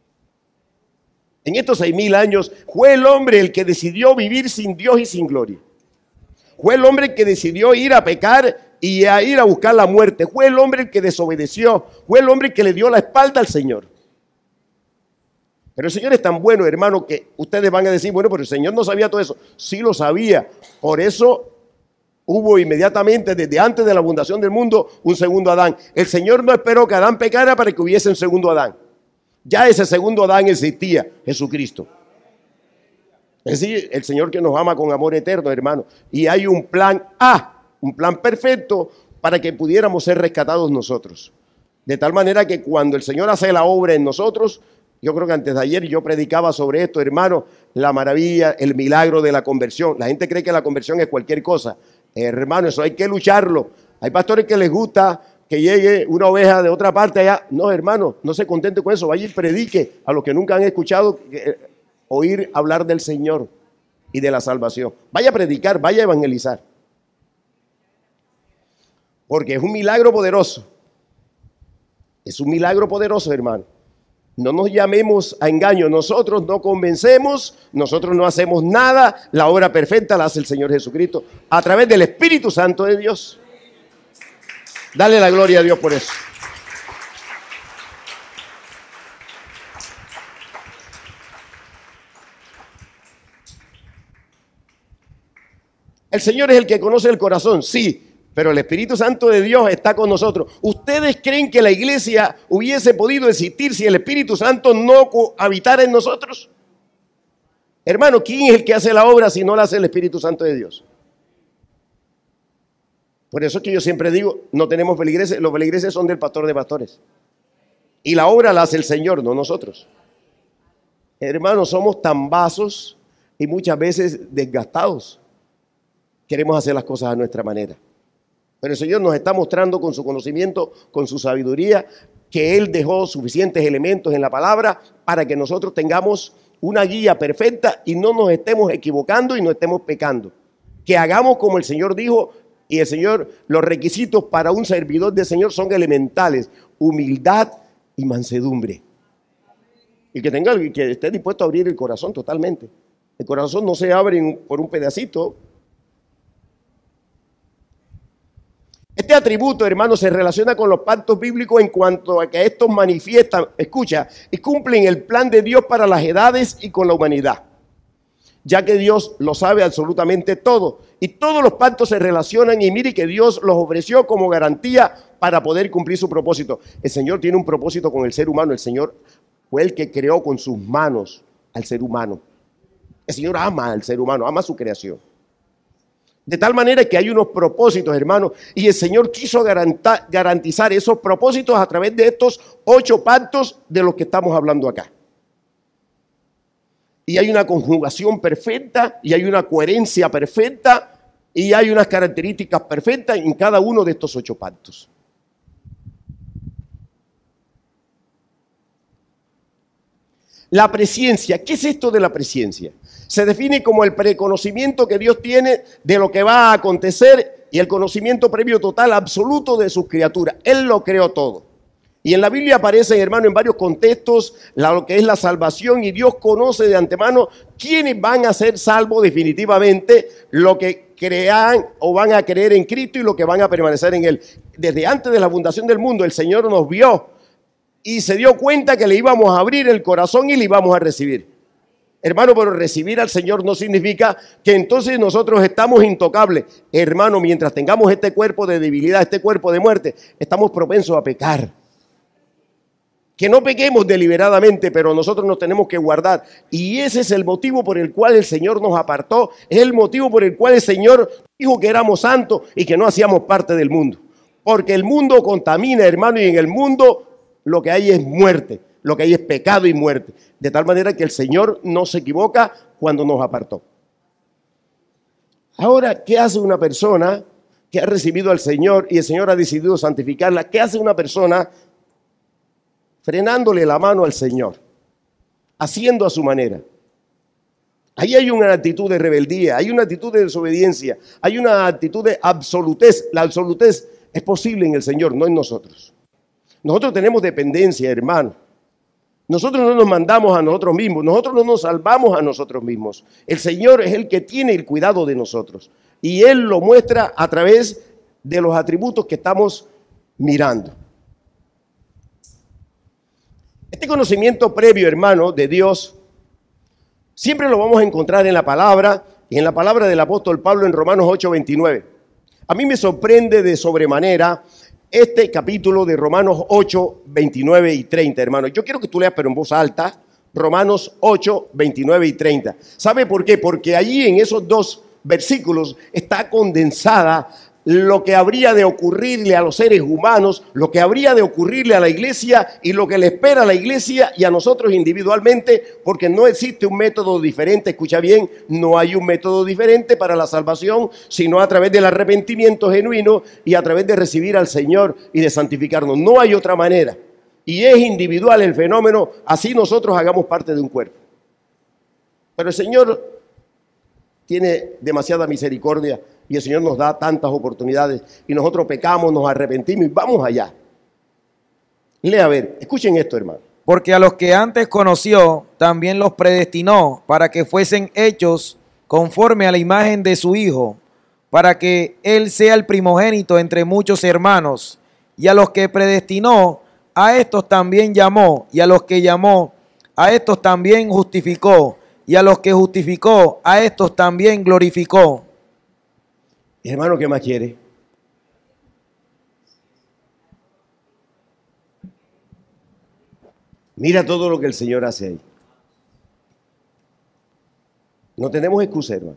Speaker 1: En estos 6.000 años fue el hombre el que decidió vivir sin Dios y sin gloria. Fue el hombre el que decidió ir a pecar y a ir a buscar la muerte. Fue el hombre el que desobedeció. Fue el hombre el que le dio la espalda al Señor. Pero el Señor es tan bueno, hermano, que ustedes van a decir, bueno, pero el Señor no sabía todo eso. Sí lo sabía. Por eso hubo inmediatamente, desde antes de la fundación del mundo, un segundo Adán. El Señor no esperó que Adán pecara para que hubiese un segundo Adán. Ya ese segundo Adán existía, Jesucristo. Es decir, el Señor que nos ama con amor eterno, hermano. Y hay un plan A, un plan perfecto para que pudiéramos ser rescatados nosotros. De tal manera que cuando el Señor hace la obra en nosotros, yo creo que antes de ayer yo predicaba sobre esto, hermano, la maravilla, el milagro de la conversión. La gente cree que la conversión es cualquier cosa. Hermano, eso hay que lucharlo. Hay pastores que les gusta que llegue una oveja de otra parte allá. No, hermano, no se contente con eso. Vaya y predique a los que nunca han escuchado oír hablar del Señor y de la salvación. Vaya a predicar, vaya a evangelizar. Porque es un milagro poderoso. Es un milagro poderoso, hermano. No nos llamemos a engaño. Nosotros no convencemos, nosotros no hacemos nada. La obra perfecta la hace el Señor Jesucristo a través del Espíritu Santo de Dios. Dale la gloria a Dios por eso. El Señor es el que conoce el corazón, sí, pero el Espíritu Santo de Dios está con nosotros. ¿Ustedes creen que la iglesia hubiese podido existir si el Espíritu Santo no habitara en nosotros? Hermano, ¿quién es el que hace la obra si no la hace el Espíritu Santo de Dios? Por eso es que yo siempre digo, no tenemos feligreses, los feligreses son del pastor de pastores. Y la obra la hace el Señor, no nosotros. Hermanos, somos tan vasos y muchas veces desgastados. Queremos hacer las cosas a nuestra manera. Pero el Señor nos está mostrando con su conocimiento, con su sabiduría, que Él dejó suficientes elementos en la palabra para que nosotros tengamos una guía perfecta y no nos estemos equivocando y no estemos pecando. Que hagamos como el Señor dijo, y el Señor, los requisitos para un servidor del Señor son elementales: humildad y mansedumbre. Y que esté dispuesto a abrir el corazón totalmente. El corazón no se abre por un pedacito. Este atributo, hermano, se relaciona con los pactos bíblicos en cuanto a que estos manifiestan, escucha, y cumplen el plan de Dios para las edades y con la humanidad, ya que Dios lo sabe absolutamente todo. Y todos los pactos se relacionan y mire que Dios los ofreció como garantía para poder cumplir su propósito. El Señor tiene un propósito con el ser humano. El Señor fue el que creó con sus manos al ser humano. El Señor ama al ser humano, ama su creación. De tal manera que hay unos propósitos, hermanos, y el Señor quiso garantizar esos propósitos a través de estos 8 pactos de los que estamos hablando acá. Y hay una conjugación perfecta, y hay una coherencia perfecta, y hay unas características perfectas en cada uno de estos 8 pactos. La presciencia, ¿qué es esto de la presciencia? Se define como el preconocimiento que Dios tiene de lo que va a acontecer y el conocimiento previo total absoluto de sus criaturas. Él lo creó todo. Y en la Biblia aparece, hermano, en varios contextos lo que es la salvación, y Dios conoce de antemano quiénes van a ser salvos definitivamente, lo que crean o van a creer en Cristo y lo que van a permanecer en Él. Desde antes de la fundación del mundo, el Señor nos vio y se dio cuenta que le íbamos a abrir el corazón y le íbamos a recibir. Hermano, pero recibir al Señor no significa que entonces nosotros estamos intocables. Hermano, mientras tengamos este cuerpo de debilidad, este cuerpo de muerte, estamos propensos a pecar. Que no pequemos deliberadamente, pero nosotros nos tenemos que guardar. Y ese es el motivo por el cual el Señor nos apartó. Es el motivo por el cual el Señor dijo que éramos santos y que no hacíamos parte del mundo. Porque el mundo contamina, hermano, y en el mundo lo que hay es muerte. Lo que hay es pecado y muerte. De tal manera que el Señor no se equivoca cuando nos apartó. Ahora, ¿qué hace una persona que ha recibido al Señor y el Señor ha decidido santificarla? ¿Qué hace una persona frenándole la mano al Señor, haciendo a su manera? Ahí hay una actitud de rebeldía, hay una actitud de desobediencia, hay una actitud de absolutez. La absolutez es posible en el Señor, no en nosotros. Nosotros tenemos dependencia, hermano. Nosotros no nos mandamos a nosotros mismos, nosotros no nos salvamos a nosotros mismos. El Señor es el que tiene el cuidado de nosotros. Y Él lo muestra a través de los atributos que estamos mirando. Este conocimiento previo, hermano, de Dios, siempre lo vamos a encontrar en la palabra y en la palabra del apóstol Pablo en Romanos 8:29. A mí me sorprende de sobremanera este capítulo de Romanos 8, 29 y 30, hermano. Yo quiero que tú leas, pero en voz alta, Romanos 8, 29 y 30. ¿Sabe por qué? Porque allí en esos dos versículos está condensada lo que habría de ocurrirle a los seres humanos, lo que habría de ocurrirle a la iglesia y lo que le espera a la iglesia y a nosotros individualmente, porque no existe un método diferente. Escucha bien, no hay un método diferente para la salvación, sino a través del arrepentimiento genuino y a través de recibir al Señor y de santificarnos. No hay otra manera. Y es individual el fenómeno, así nosotros hagamos parte de un cuerpo. Pero el Señor tiene demasiada misericordia y el Señor nos da tantas oportunidades y nosotros pecamos, nos arrepentimos y vamos allá. Lea a ver, escuchen esto, hermano.
Speaker 3: Porque a los que antes conoció, también los predestinó para que fuesen hechos conforme a la imagen de su Hijo, para que Él sea el primogénito entre muchos hermanos. Y a los que predestinó, a estos también llamó, y a los que llamó, a estos también justificó, y a los que justificó, a estos también glorificó.
Speaker 1: Hermano, ¿qué más quiere? Mira todo lo que el Señor hace ahí. No tenemos excusa, hermano.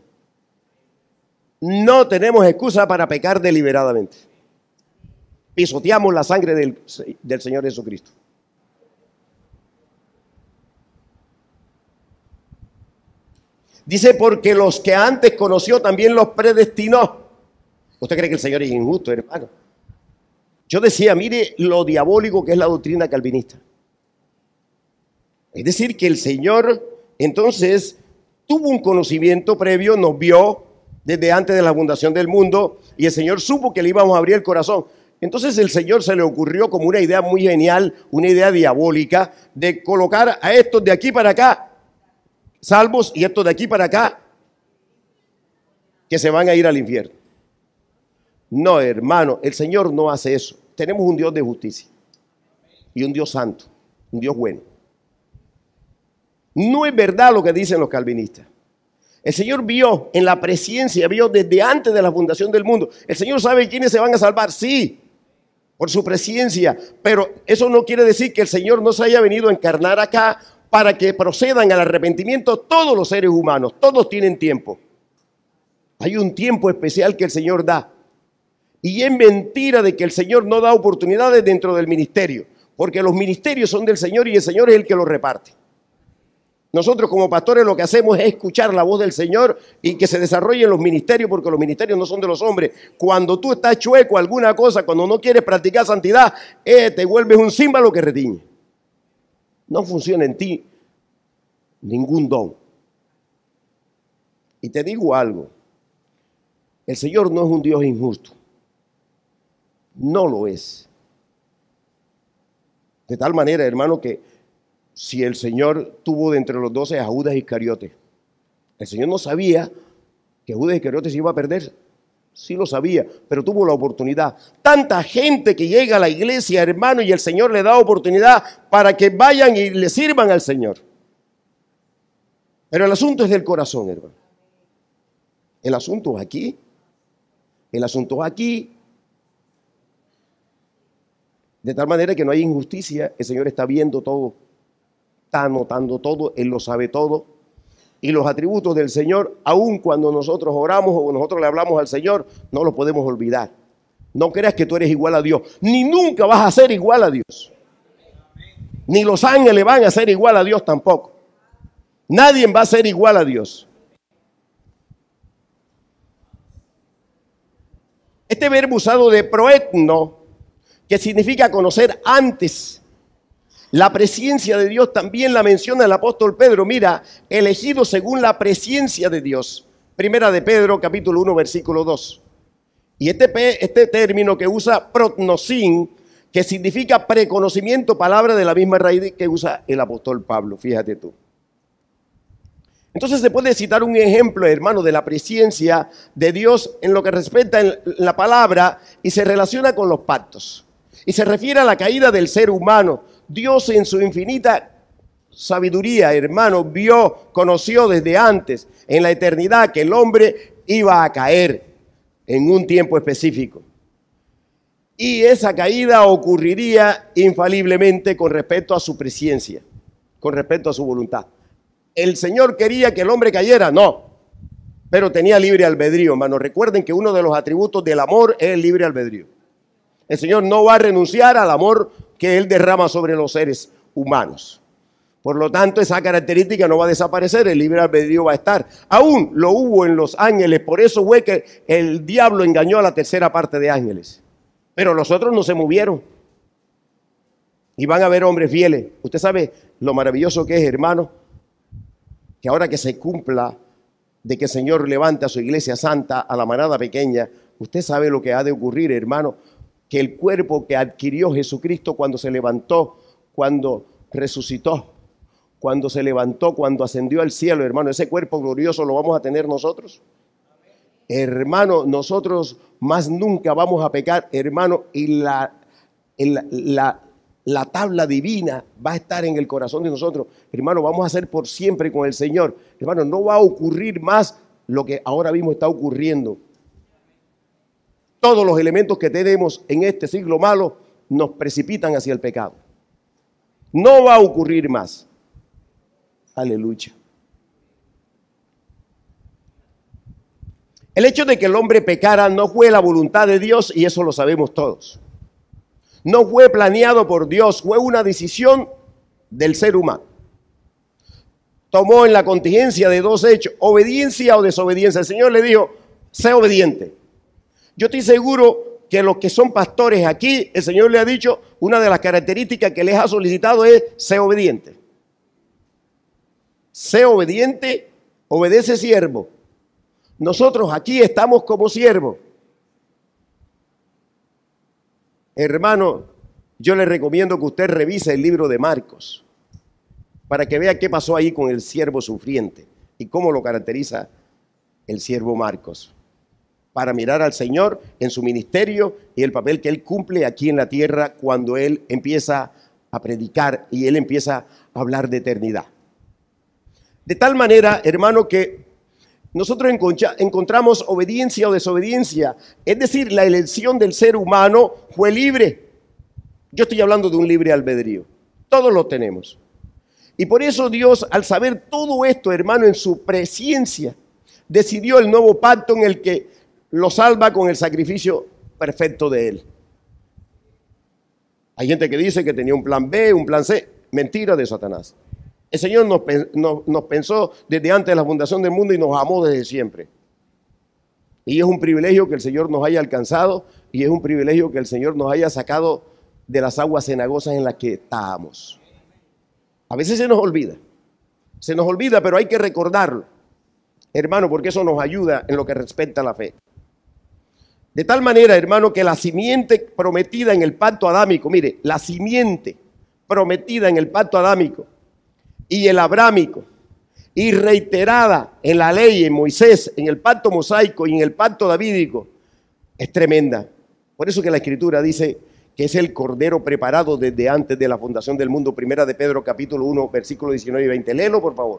Speaker 1: No tenemos excusa para pecar deliberadamente. Pisoteamos la sangre del Señor Jesucristo. Dice, porque los que antes conoció también los predestinó. ¿Usted cree que el Señor es injusto, hermano? Yo decía, mire lo diabólico que es la doctrina calvinista. Es decir, que el Señor entonces tuvo un conocimiento previo, nos vio desde antes de la fundación del mundo y el Señor supo que le íbamos a abrir el corazón. Entonces el Señor se le ocurrió como una idea muy genial, una idea diabólica de colocar a estos de aquí para acá salvos y estos de aquí para acá que se van a ir al infierno. No, hermano, el Señor no hace eso. Tenemos un Dios de justicia y un Dios santo, un Dios bueno. No es verdad lo que dicen los calvinistas. El Señor vio en la presciencia, vio desde antes de la fundación del mundo. El Señor sabe quiénes se van a salvar, sí, por su presciencia, pero eso no quiere decir que el Señor no se haya venido a encarnar acá para que procedan al arrepentimiento todos los seres humanos. Todos tienen tiempo. Hay un tiempo especial que el Señor da. Y es mentira de que el Señor no da oportunidades dentro del ministerio, porque los ministerios son del Señor y el Señor es el que los reparte. Nosotros como pastores lo que hacemos es escuchar la voz del Señor y que se desarrollen los ministerios, porque los ministerios no son de los hombres. Cuando tú estás chueco a alguna cosa, cuando no quieres practicar santidad, te vuelves un címbalo que retiñe. No funciona en ti ningún don. Y te digo algo, el Señor no es un Dios injusto. No lo es. De tal manera, hermano, que si el Señor tuvo de entre los 12 a Judas Iscariote, el Señor no sabía que Judas Iscariote se iba a perder. Sí lo sabía, pero tuvo la oportunidad. Tanta gente que llega a la iglesia, hermano, y el Señor le da oportunidad para que vayan y le sirvan al Señor. Pero el asunto es del corazón, hermano. El asunto es aquí. El asunto es aquí. De tal manera que no hay injusticia. El Señor está viendo todo. Está anotando todo. Él lo sabe todo. Y los atributos del Señor, aun cuando nosotros oramos o nosotros le hablamos al Señor, no los podemos olvidar. No creas que tú eres igual a Dios. Ni nunca vas a ser igual a Dios. Ni los ángeles van a ser igual a Dios tampoco. Nadie va a ser igual a Dios. Este verbo usado de proetno, que significa conocer antes. La presciencia de Dios también la menciona el apóstol Pedro. Mira, elegido según la presciencia de Dios. Primera de Pedro, capítulo 1, versículo 2. Y este término que usa protnosin, que significa preconocimiento, palabra de la misma raíz que usa el apóstol Pablo. Fíjate tú. Entonces se puede citar un ejemplo, hermano, de la presciencia de Dios en lo que respecta en la palabra y se relaciona con los pactos. Y se refiere a la caída del ser humano. Dios en su infinita sabiduría, hermano, conoció desde antes, en la eternidad, que el hombre iba a caer en un tiempo específico. Y esa caída ocurriría infaliblemente con respecto a su presciencia, con respecto a su voluntad. ¿El Señor quería que el hombre cayera? No, pero tenía libre albedrío, hermano. Recuerden que uno de los atributos del amor es el libre albedrío. El Señor no va a renunciar al amor que Él derrama sobre los seres humanos. Por lo tanto, esa característica no va a desaparecer, el libre albedrío va a estar. Aún lo hubo en los ángeles, por eso fue que el diablo engañó a la tercera parte de ángeles. Pero los otros no se movieron. Y van a haber hombres fieles. Usted sabe lo maravilloso que es, hermano, que ahora que se cumpla de que el Señor levante a su iglesia santa, a la manada pequeña, usted sabe lo que ha de ocurrir, hermano, que el cuerpo que adquirió Jesucristo cuando se levantó, cuando resucitó, cuando se levantó, cuando ascendió al cielo, hermano, ese cuerpo glorioso lo vamos a tener nosotros. Hermano, nosotros más nunca vamos a pecar, hermano, y la tabla divina va a estar en el corazón de nosotros. Hermano, vamos a ser por siempre con el Señor. Hermano, no va a ocurrir más lo que ahora mismo está ocurriendo. Todos los elementos que tenemos en este siglo malo nos precipitan hacia el pecado. No va a ocurrir más. Aleluya. El hecho de que el hombre pecara no fue la voluntad de Dios y eso lo sabemos todos. No fue planeado por Dios, fue una decisión del ser humano. Tomó en la contingencia de dos hechos, obediencia o desobediencia. El Señor le dijo, sé obediente. Yo estoy seguro que los que son pastores aquí, el Señor le ha dicho, una de las características que les ha solicitado es sé obediente. Sé obediente, obedece siervo. Nosotros aquí estamos como siervos. Hermano, yo le recomiendo que usted revise el libro de Marcos para que vea qué pasó ahí con el siervo sufriente y cómo lo caracteriza el siervo Marcos, para mirar al Señor en su ministerio y el papel que Él cumple aquí en la tierra cuando Él empieza a predicar y Él empieza a hablar de eternidad. De tal manera, hermano, que nosotros encontramos obediencia o desobediencia, es decir, la elección del ser humano fue libre. Yo estoy hablando de un libre albedrío, todos lo tenemos. Y por eso Dios, al saber todo esto, hermano, en su presciencia, decidió el nuevo pacto en el que lo salva con el sacrificio perfecto de Él. Hay gente que dice que tenía un plan B, un plan C, mentira de Satanás. El Señor nos pensó desde antes de la fundación del mundo y nos amó desde siempre. Y es un privilegio que el Señor nos haya alcanzado y es un privilegio que el Señor nos haya sacado de las aguas cenagosas en las que estábamos. A veces se nos olvida, pero hay que recordarlo, hermano, porque eso nos ayuda en lo que respecta a la fe. De tal manera, hermano, que la simiente prometida en el pacto adámico, mire, la simiente prometida en el pacto adámico y el abrámico y reiterada en la ley, en Moisés, en el pacto mosaico y en el pacto davídico, es tremenda. Por eso que la Escritura dice que es el Cordero preparado desde antes de la fundación del mundo. Primera de Pedro, capítulo 1, versículo 19 y 20. Léelo, por favor.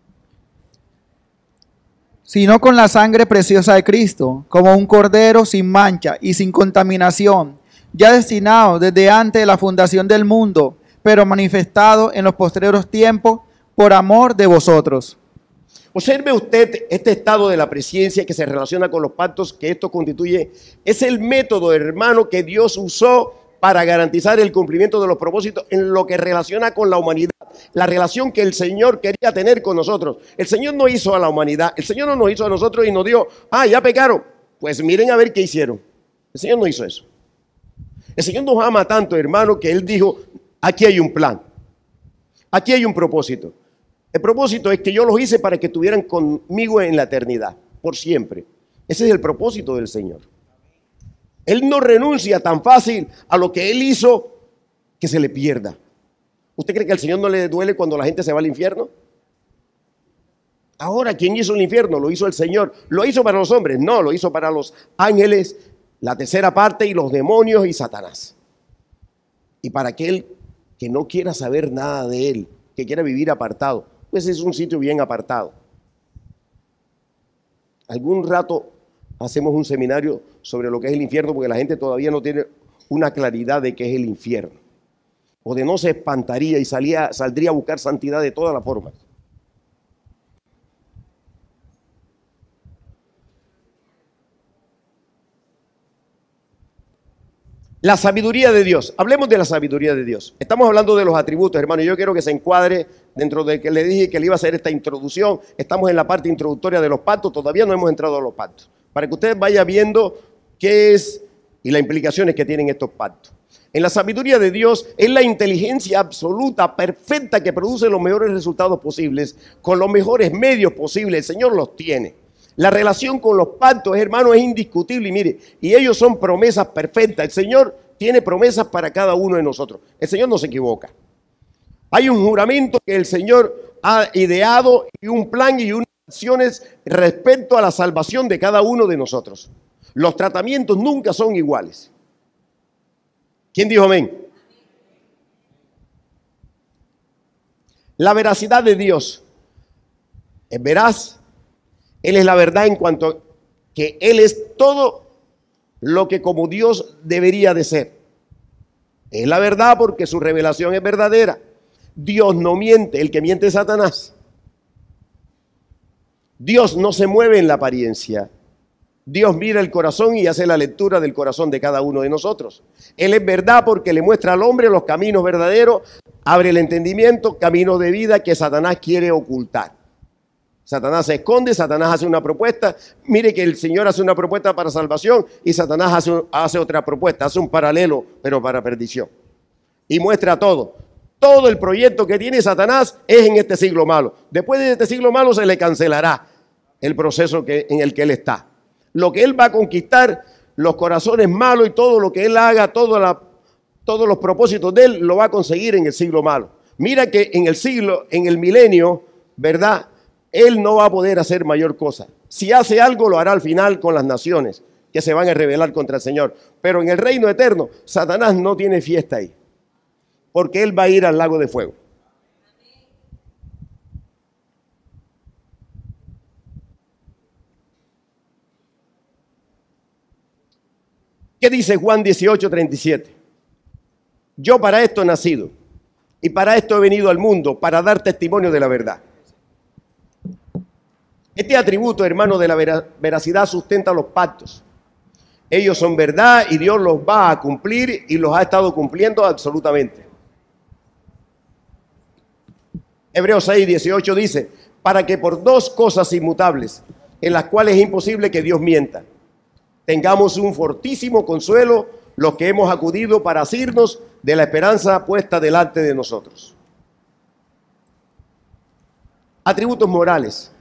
Speaker 2: Sino con la sangre preciosa de Cristo, como un cordero sin mancha y sin contaminación, ya destinado desde antes de la fundación del mundo, pero manifestado en los postreros tiempos por amor de vosotros.
Speaker 1: Observe usted este estado de la presciencia que se relaciona con los pactos que esto constituye. Es el método, hermano, que Dios usó para garantizar el cumplimiento de los propósitos en lo que relaciona con la humanidad. La relación que el Señor quería tener con nosotros. El Señor no hizo a la humanidad, el Señor no nos hizo a nosotros y nos dijo, ya pecaron. Pues miren a ver qué hicieron. El Señor no hizo eso. El Señor nos ama tanto, hermano, que Él dijo, aquí hay un plan. Aquí hay un propósito. El propósito es que yo los hice para que estuvieran conmigo en la eternidad, por siempre. Ese es el propósito del Señor. Él no renuncia tan fácil a lo que Él hizo que se le pierda. ¿Usted cree que al Señor no le duele cuando la gente se va al infierno? Ahora, ¿quién hizo el infierno? Lo hizo el Señor. ¿Lo hizo para los hombres? No, lo hizo para los ángeles, la tercera parte y los demonios y Satanás. Y para aquel que no quiera saber nada de Él, que quiera vivir apartado, pues es un sitio bien apartado. Algún rato hacemos un seminario sobre lo que es el infierno, porque la gente todavía no tiene una claridad de qué es el infierno. O de no se espantaría y saldría a buscar santidad de todas las formas. La sabiduría de Dios. Hablemos de la sabiduría de Dios. Estamos hablando de los atributos, hermano. Yo quiero que se encuadre dentro de que le dije que le iba a hacer esta introducción. Estamos en la parte introductoria de los pactos. Todavía no hemos entrado a los pactos. Para que usted vaya viendo qué es y las implicaciones que tienen estos pactos. En la sabiduría de Dios es la inteligencia absoluta, perfecta, que produce los mejores resultados posibles, con los mejores medios posibles. El Señor los tiene. La relación con los pactos, hermano, es indiscutible. Y mire, y ellos son promesas perfectas. El Señor tiene promesas para cada uno de nosotros. El Señor no se equivoca. Hay un juramento que el Señor ha ideado y un plan y unas acciones respecto a la salvación de cada uno de nosotros. Los tratamientos nunca son iguales. ¿Quién dijo amén? La veracidad de Dios es veraz. Él es la verdad en cuanto que Él es todo lo que como Dios debería de ser. Es la verdad porque su revelación es verdadera. Dios no miente, el que miente es Satanás. Dios no se mueve en la apariencia. Dios mira el corazón y hace la lectura del corazón de cada uno de nosotros. Él es verdad porque le muestra al hombre los caminos verdaderos, abre el entendimiento, caminos de vida que Satanás quiere ocultar. Satanás se esconde, Satanás hace una propuesta. Mire que el Señor hace una propuesta para salvación y Satanás hace otra propuesta, hace un paralelo, pero para perdición. Y muestra todo. Todo el proyecto que tiene Satanás es en este siglo malo. Después de este siglo malo se le cancelará el proceso en el que él está. Lo que él va a conquistar, los corazones malos y todo lo que él haga, todos los propósitos de él, lo va a conseguir en el siglo malo. Mira que en el milenio, ¿verdad? Él no va a poder hacer mayor cosa. Si hace algo, lo hará al final con las naciones que se van a rebelar contra el Señor. Pero en el reino eterno, Satanás no tiene fiesta ahí, porque él va a ir al lago de fuego. ¿Qué dice Juan 18:37? Yo para esto he nacido y para esto he venido al mundo, para dar testimonio de la verdad. Este atributo, hermano, de la veracidad sustenta los pactos. Ellos son verdad y Dios los va a cumplir y los ha estado cumpliendo absolutamente. Hebreos 6:18 dice, para que por dos cosas inmutables, en las cuales es imposible que Dios mienta, tengamos un fortísimo consuelo los que hemos acudido para asirnos de la esperanza puesta delante de nosotros. Atributos morales.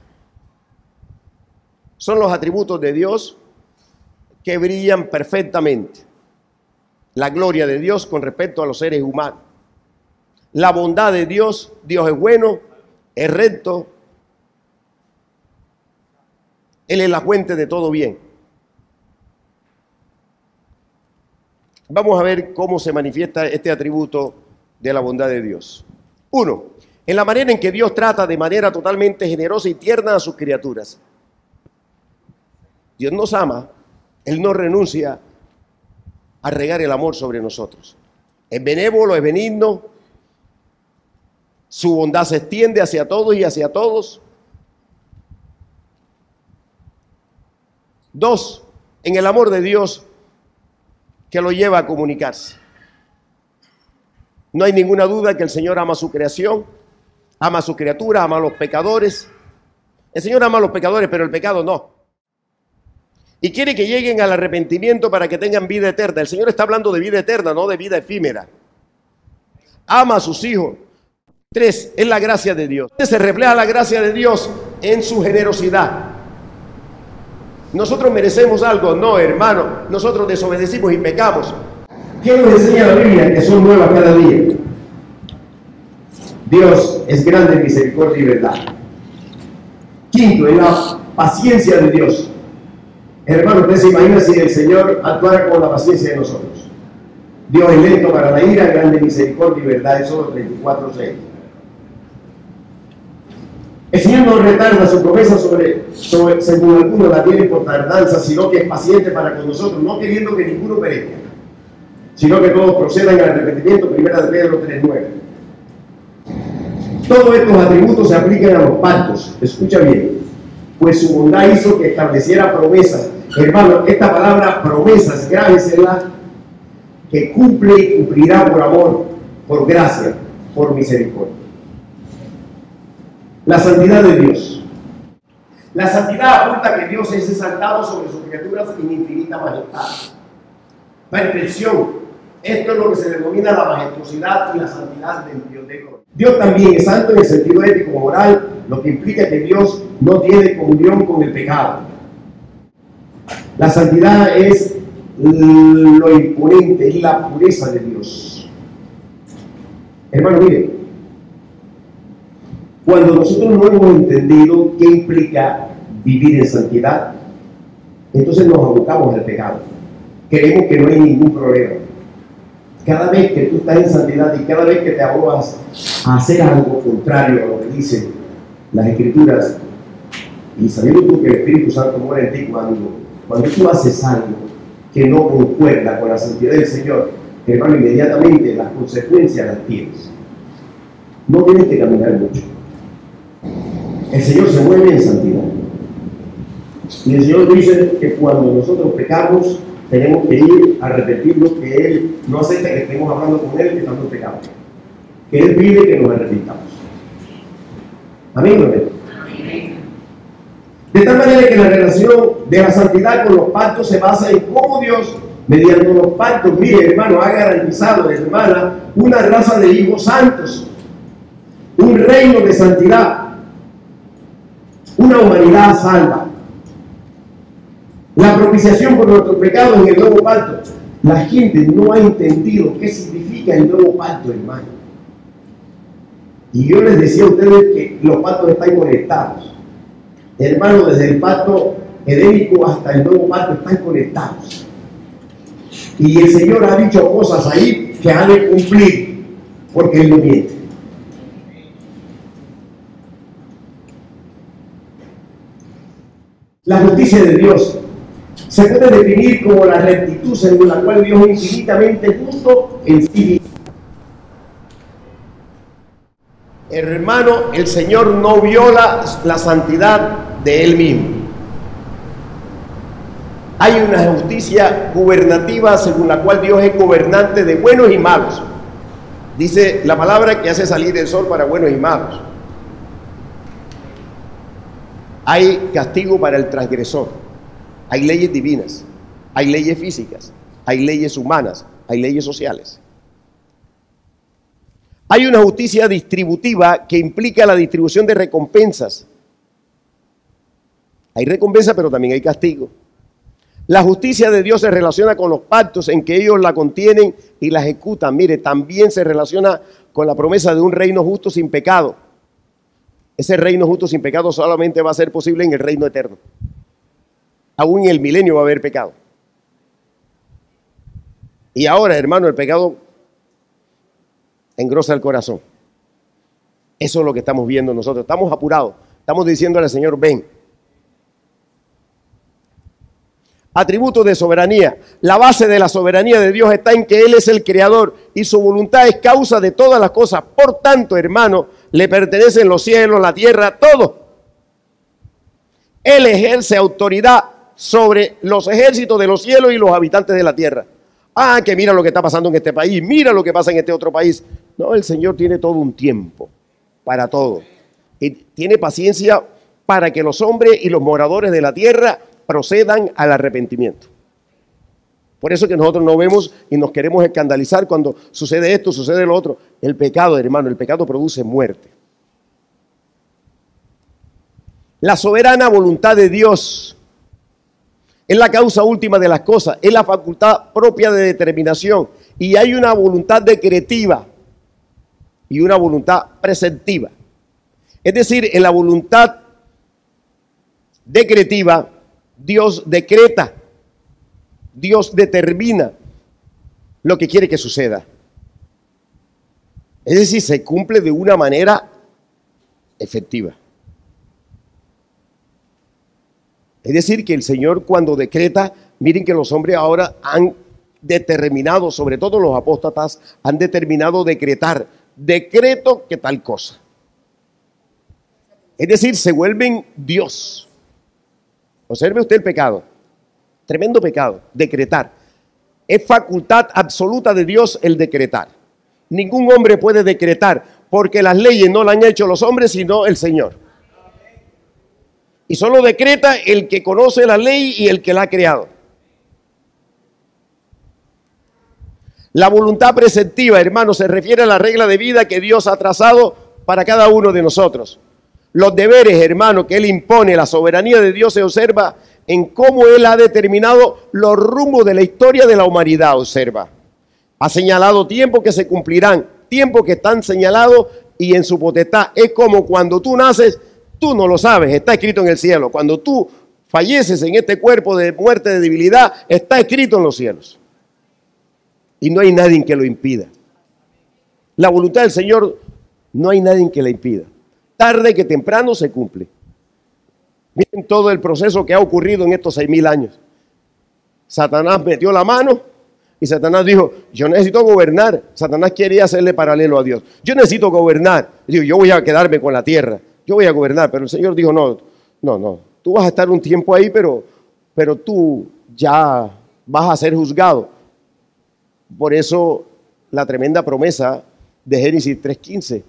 Speaker 1: Son los atributos de Dios que brillan perfectamente. La gloria de Dios con respecto a los seres humanos. La bondad de Dios, Dios es bueno, es recto. Él es la fuente de todo bien. Vamos a ver cómo se manifiesta este atributo de la bondad de Dios. 1. En la manera en que Dios trata de manera totalmente generosa y tierna a sus criaturas. Dios nos ama, Él no renuncia a regar el amor sobre nosotros. Es benévolo, es benigno, su bondad se extiende hacia todos y hacia todos. 2, en el amor de Dios que lo lleva a comunicarse. No hay ninguna duda que el Señor ama su creación, ama a su criatura, ama a los pecadores. El Señor ama a los pecadores, pero el pecado no. Y quiere que lleguen al arrepentimiento para que tengan vida eterna. El Señor está hablando de vida eterna, no de vida efímera. Ama a sus hijos. 3, es la gracia de Dios. Se refleja la gracia de Dios en su generosidad. ¿Nosotros merecemos algo? No, hermano. Nosotros desobedecimos y pecamos. ¿Qué nos enseña la Biblia? Que son nuevas cada día. Dios es grande en misericordia y verdad. 5, en la paciencia de Dios. Hermano, usted se imagina si el Señor actuara con la paciencia de nosotros. Dios es lento para la ira, grande en misericordia y verdad. Eso es 34:6. El Señor no retarda su promesa según algunos la tienen por tardanza, sino que es paciente para con nosotros, no queriendo que ninguno perezca, sino que todos procedan al arrepentimiento. Primera de Pedro 3:9. Todos estos atributos se aplican a los pactos. Escucha bien. Pues su bondad hizo que estableciera promesas. Hermano, esta palabra promesas, grábesela, que cumple y cumplirá por amor, por gracia, por misericordia. La santidad de Dios. La santidad apunta que Dios es exaltado sobre sus criaturas en infinita majestad. Perfección. Esto es lo que se denomina la majestuosidad y la santidad del Dios de gloria. Dios también es santo en el sentido ético moral, lo que implica que Dios no tiene comunión con el pecado. La santidad es lo imponente, es la pureza de Dios. Hermano, mire, cuando nosotros no hemos entendido qué implica vivir en santidad, entonces nos abocamos al pecado. Creemos que no hay ningún problema. Cada vez que tú estás en santidad y cada vez que te abogas a hacer algo contrario a lo que dicen las Escrituras, y sabiendo tú que el Espíritu Santo mora en ti cuando tú haces algo que no concuerda con la santidad del Señor, hermano, inmediatamente las consecuencias las tienes. No tienes que caminar mucho. El Señor se mueve en santidad. Y el Señor dice que cuando nosotros pecamos, tenemos que ir a arrepentirnos, que Él no acepta que estemos hablando con Él que estamos pecando. Que Él pide que nos arrepintamos. Amén, ¿no? De tal manera que la relación de la santidad con los pactos se basa en cómo Dios, mediante los pactos, mire, hermano, ha garantizado, hermana, una raza de hijos santos, un reino de santidad, una humanidad salva. La propiciación por nuestros pecados en el nuevo pacto. La gente no ha entendido qué significa el nuevo pacto, hermano. Y yo les decía a ustedes que los pactos están conectados. Hermano, desde el pacto edénico hasta el nuevo pacto están conectados. Y el Señor ha dicho cosas ahí que ha de cumplir, porque Él no miente. La justicia de Dios se puede definir como la rectitud según la cual Dios es infinitamente justo en sí mismo. Hermano, el Señor no viola la santidad de Él mismo. Hay una justicia gubernativa según la cual Dios es gobernante de buenos y malos. Dice la palabra que hace salir el sol para buenos y malos. Hay castigo para el transgresor. Hay leyes divinas, hay leyes físicas, hay leyes humanas, hay leyes sociales. Hay una justicia distributiva que implica la distribución de recompensas. Hay recompensa, pero también hay castigo. La justicia de Dios se relaciona con los pactos en que ellos la contienen y la ejecutan. Mire, también se relaciona con la promesa de un reino justo sin pecado. Ese reino justo sin pecado solamente va a ser posible en el reino eterno. Aún en el milenio va a haber pecado. Y ahora, hermano, el pecado engrosa el corazón. Eso es lo que estamos viendo nosotros. Estamos apurados. Estamos diciéndole al Señor, ven. Atributos de soberanía. La base de la soberanía de Dios está en que Él es el creador y su voluntad es causa de todas las cosas. Por tanto, hermano, le pertenecen los cielos, la tierra, todo. Él ejerce autoridad sobre los ejércitos de los cielos y los habitantes de la tierra. Ah, que mira lo que está pasando en este país, mira lo que pasa en este otro país. No, el Señor tiene todo un tiempo para todo. Y tiene paciencia para que los hombres y los moradores de la tierra procedan al arrepentimiento. Por eso que nosotros no vemos y nos queremos escandalizar cuando sucede esto, sucede lo otro. El pecado, hermano, el pecado produce muerte. La soberana voluntad de Dios es la causa última de las cosas, es la facultad propia de determinación. Y hay una voluntad decretiva y una voluntad preceptiva. Es decir, en la voluntad decretiva, Dios decreta, Dios determina lo que quiere que suceda. Es decir, se cumple de una manera efectiva. Es decir, que el Señor cuando decreta, miren que los hombres ahora han determinado, sobre todo los apóstatas, han determinado decretar, decreto que tal cosa. Es decir, se vuelven Dios. Observe usted el pecado, tremendo pecado, decretar. Es facultad absoluta de Dios el decretar. Ningún hombre puede decretar, porque las leyes no las han hecho los hombres, sino el Señor. Y solo decreta el que conoce la ley y el que la ha creado. La voluntad preceptiva, hermano, se refiere a la regla de vida que Dios ha trazado para cada uno de nosotros. Los deberes, hermano, que Él impone, la soberanía de Dios se observa en cómo Él ha determinado los rumbos de la historia de la humanidad, observa. Ha señalado tiempos que se cumplirán, tiempos que están señalados y en su potestad. Es como cuando tú naces, tú no lo sabes, está escrito en el cielo. Cuando tú falleces en este cuerpo de muerte, de debilidad, está escrito en los cielos. Y no hay nadie que lo impida. La voluntad del Señor, no hay nadie que la impida. Tarde que temprano se cumple. Miren todo el proceso que ha ocurrido en estos 6,000 años. Satanás metió la mano y Satanás dijo, yo necesito gobernar. Satanás quería hacerle paralelo a Dios. Yo necesito gobernar. Digo, yo voy a quedarme con la tierra. Yo voy a gobernar. Pero el Señor dijo, no. Tú vas a estar un tiempo ahí, pero tú ya vas a ser juzgado. Por eso la tremenda promesa de Génesis 3:15.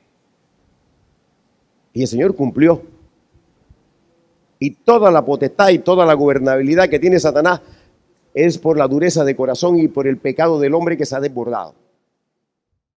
Speaker 1: Y el Señor cumplió. Y toda la potestad y toda la gobernabilidad que tiene Satanás es por la dureza de corazón y por el pecado del hombre que se ha desbordado.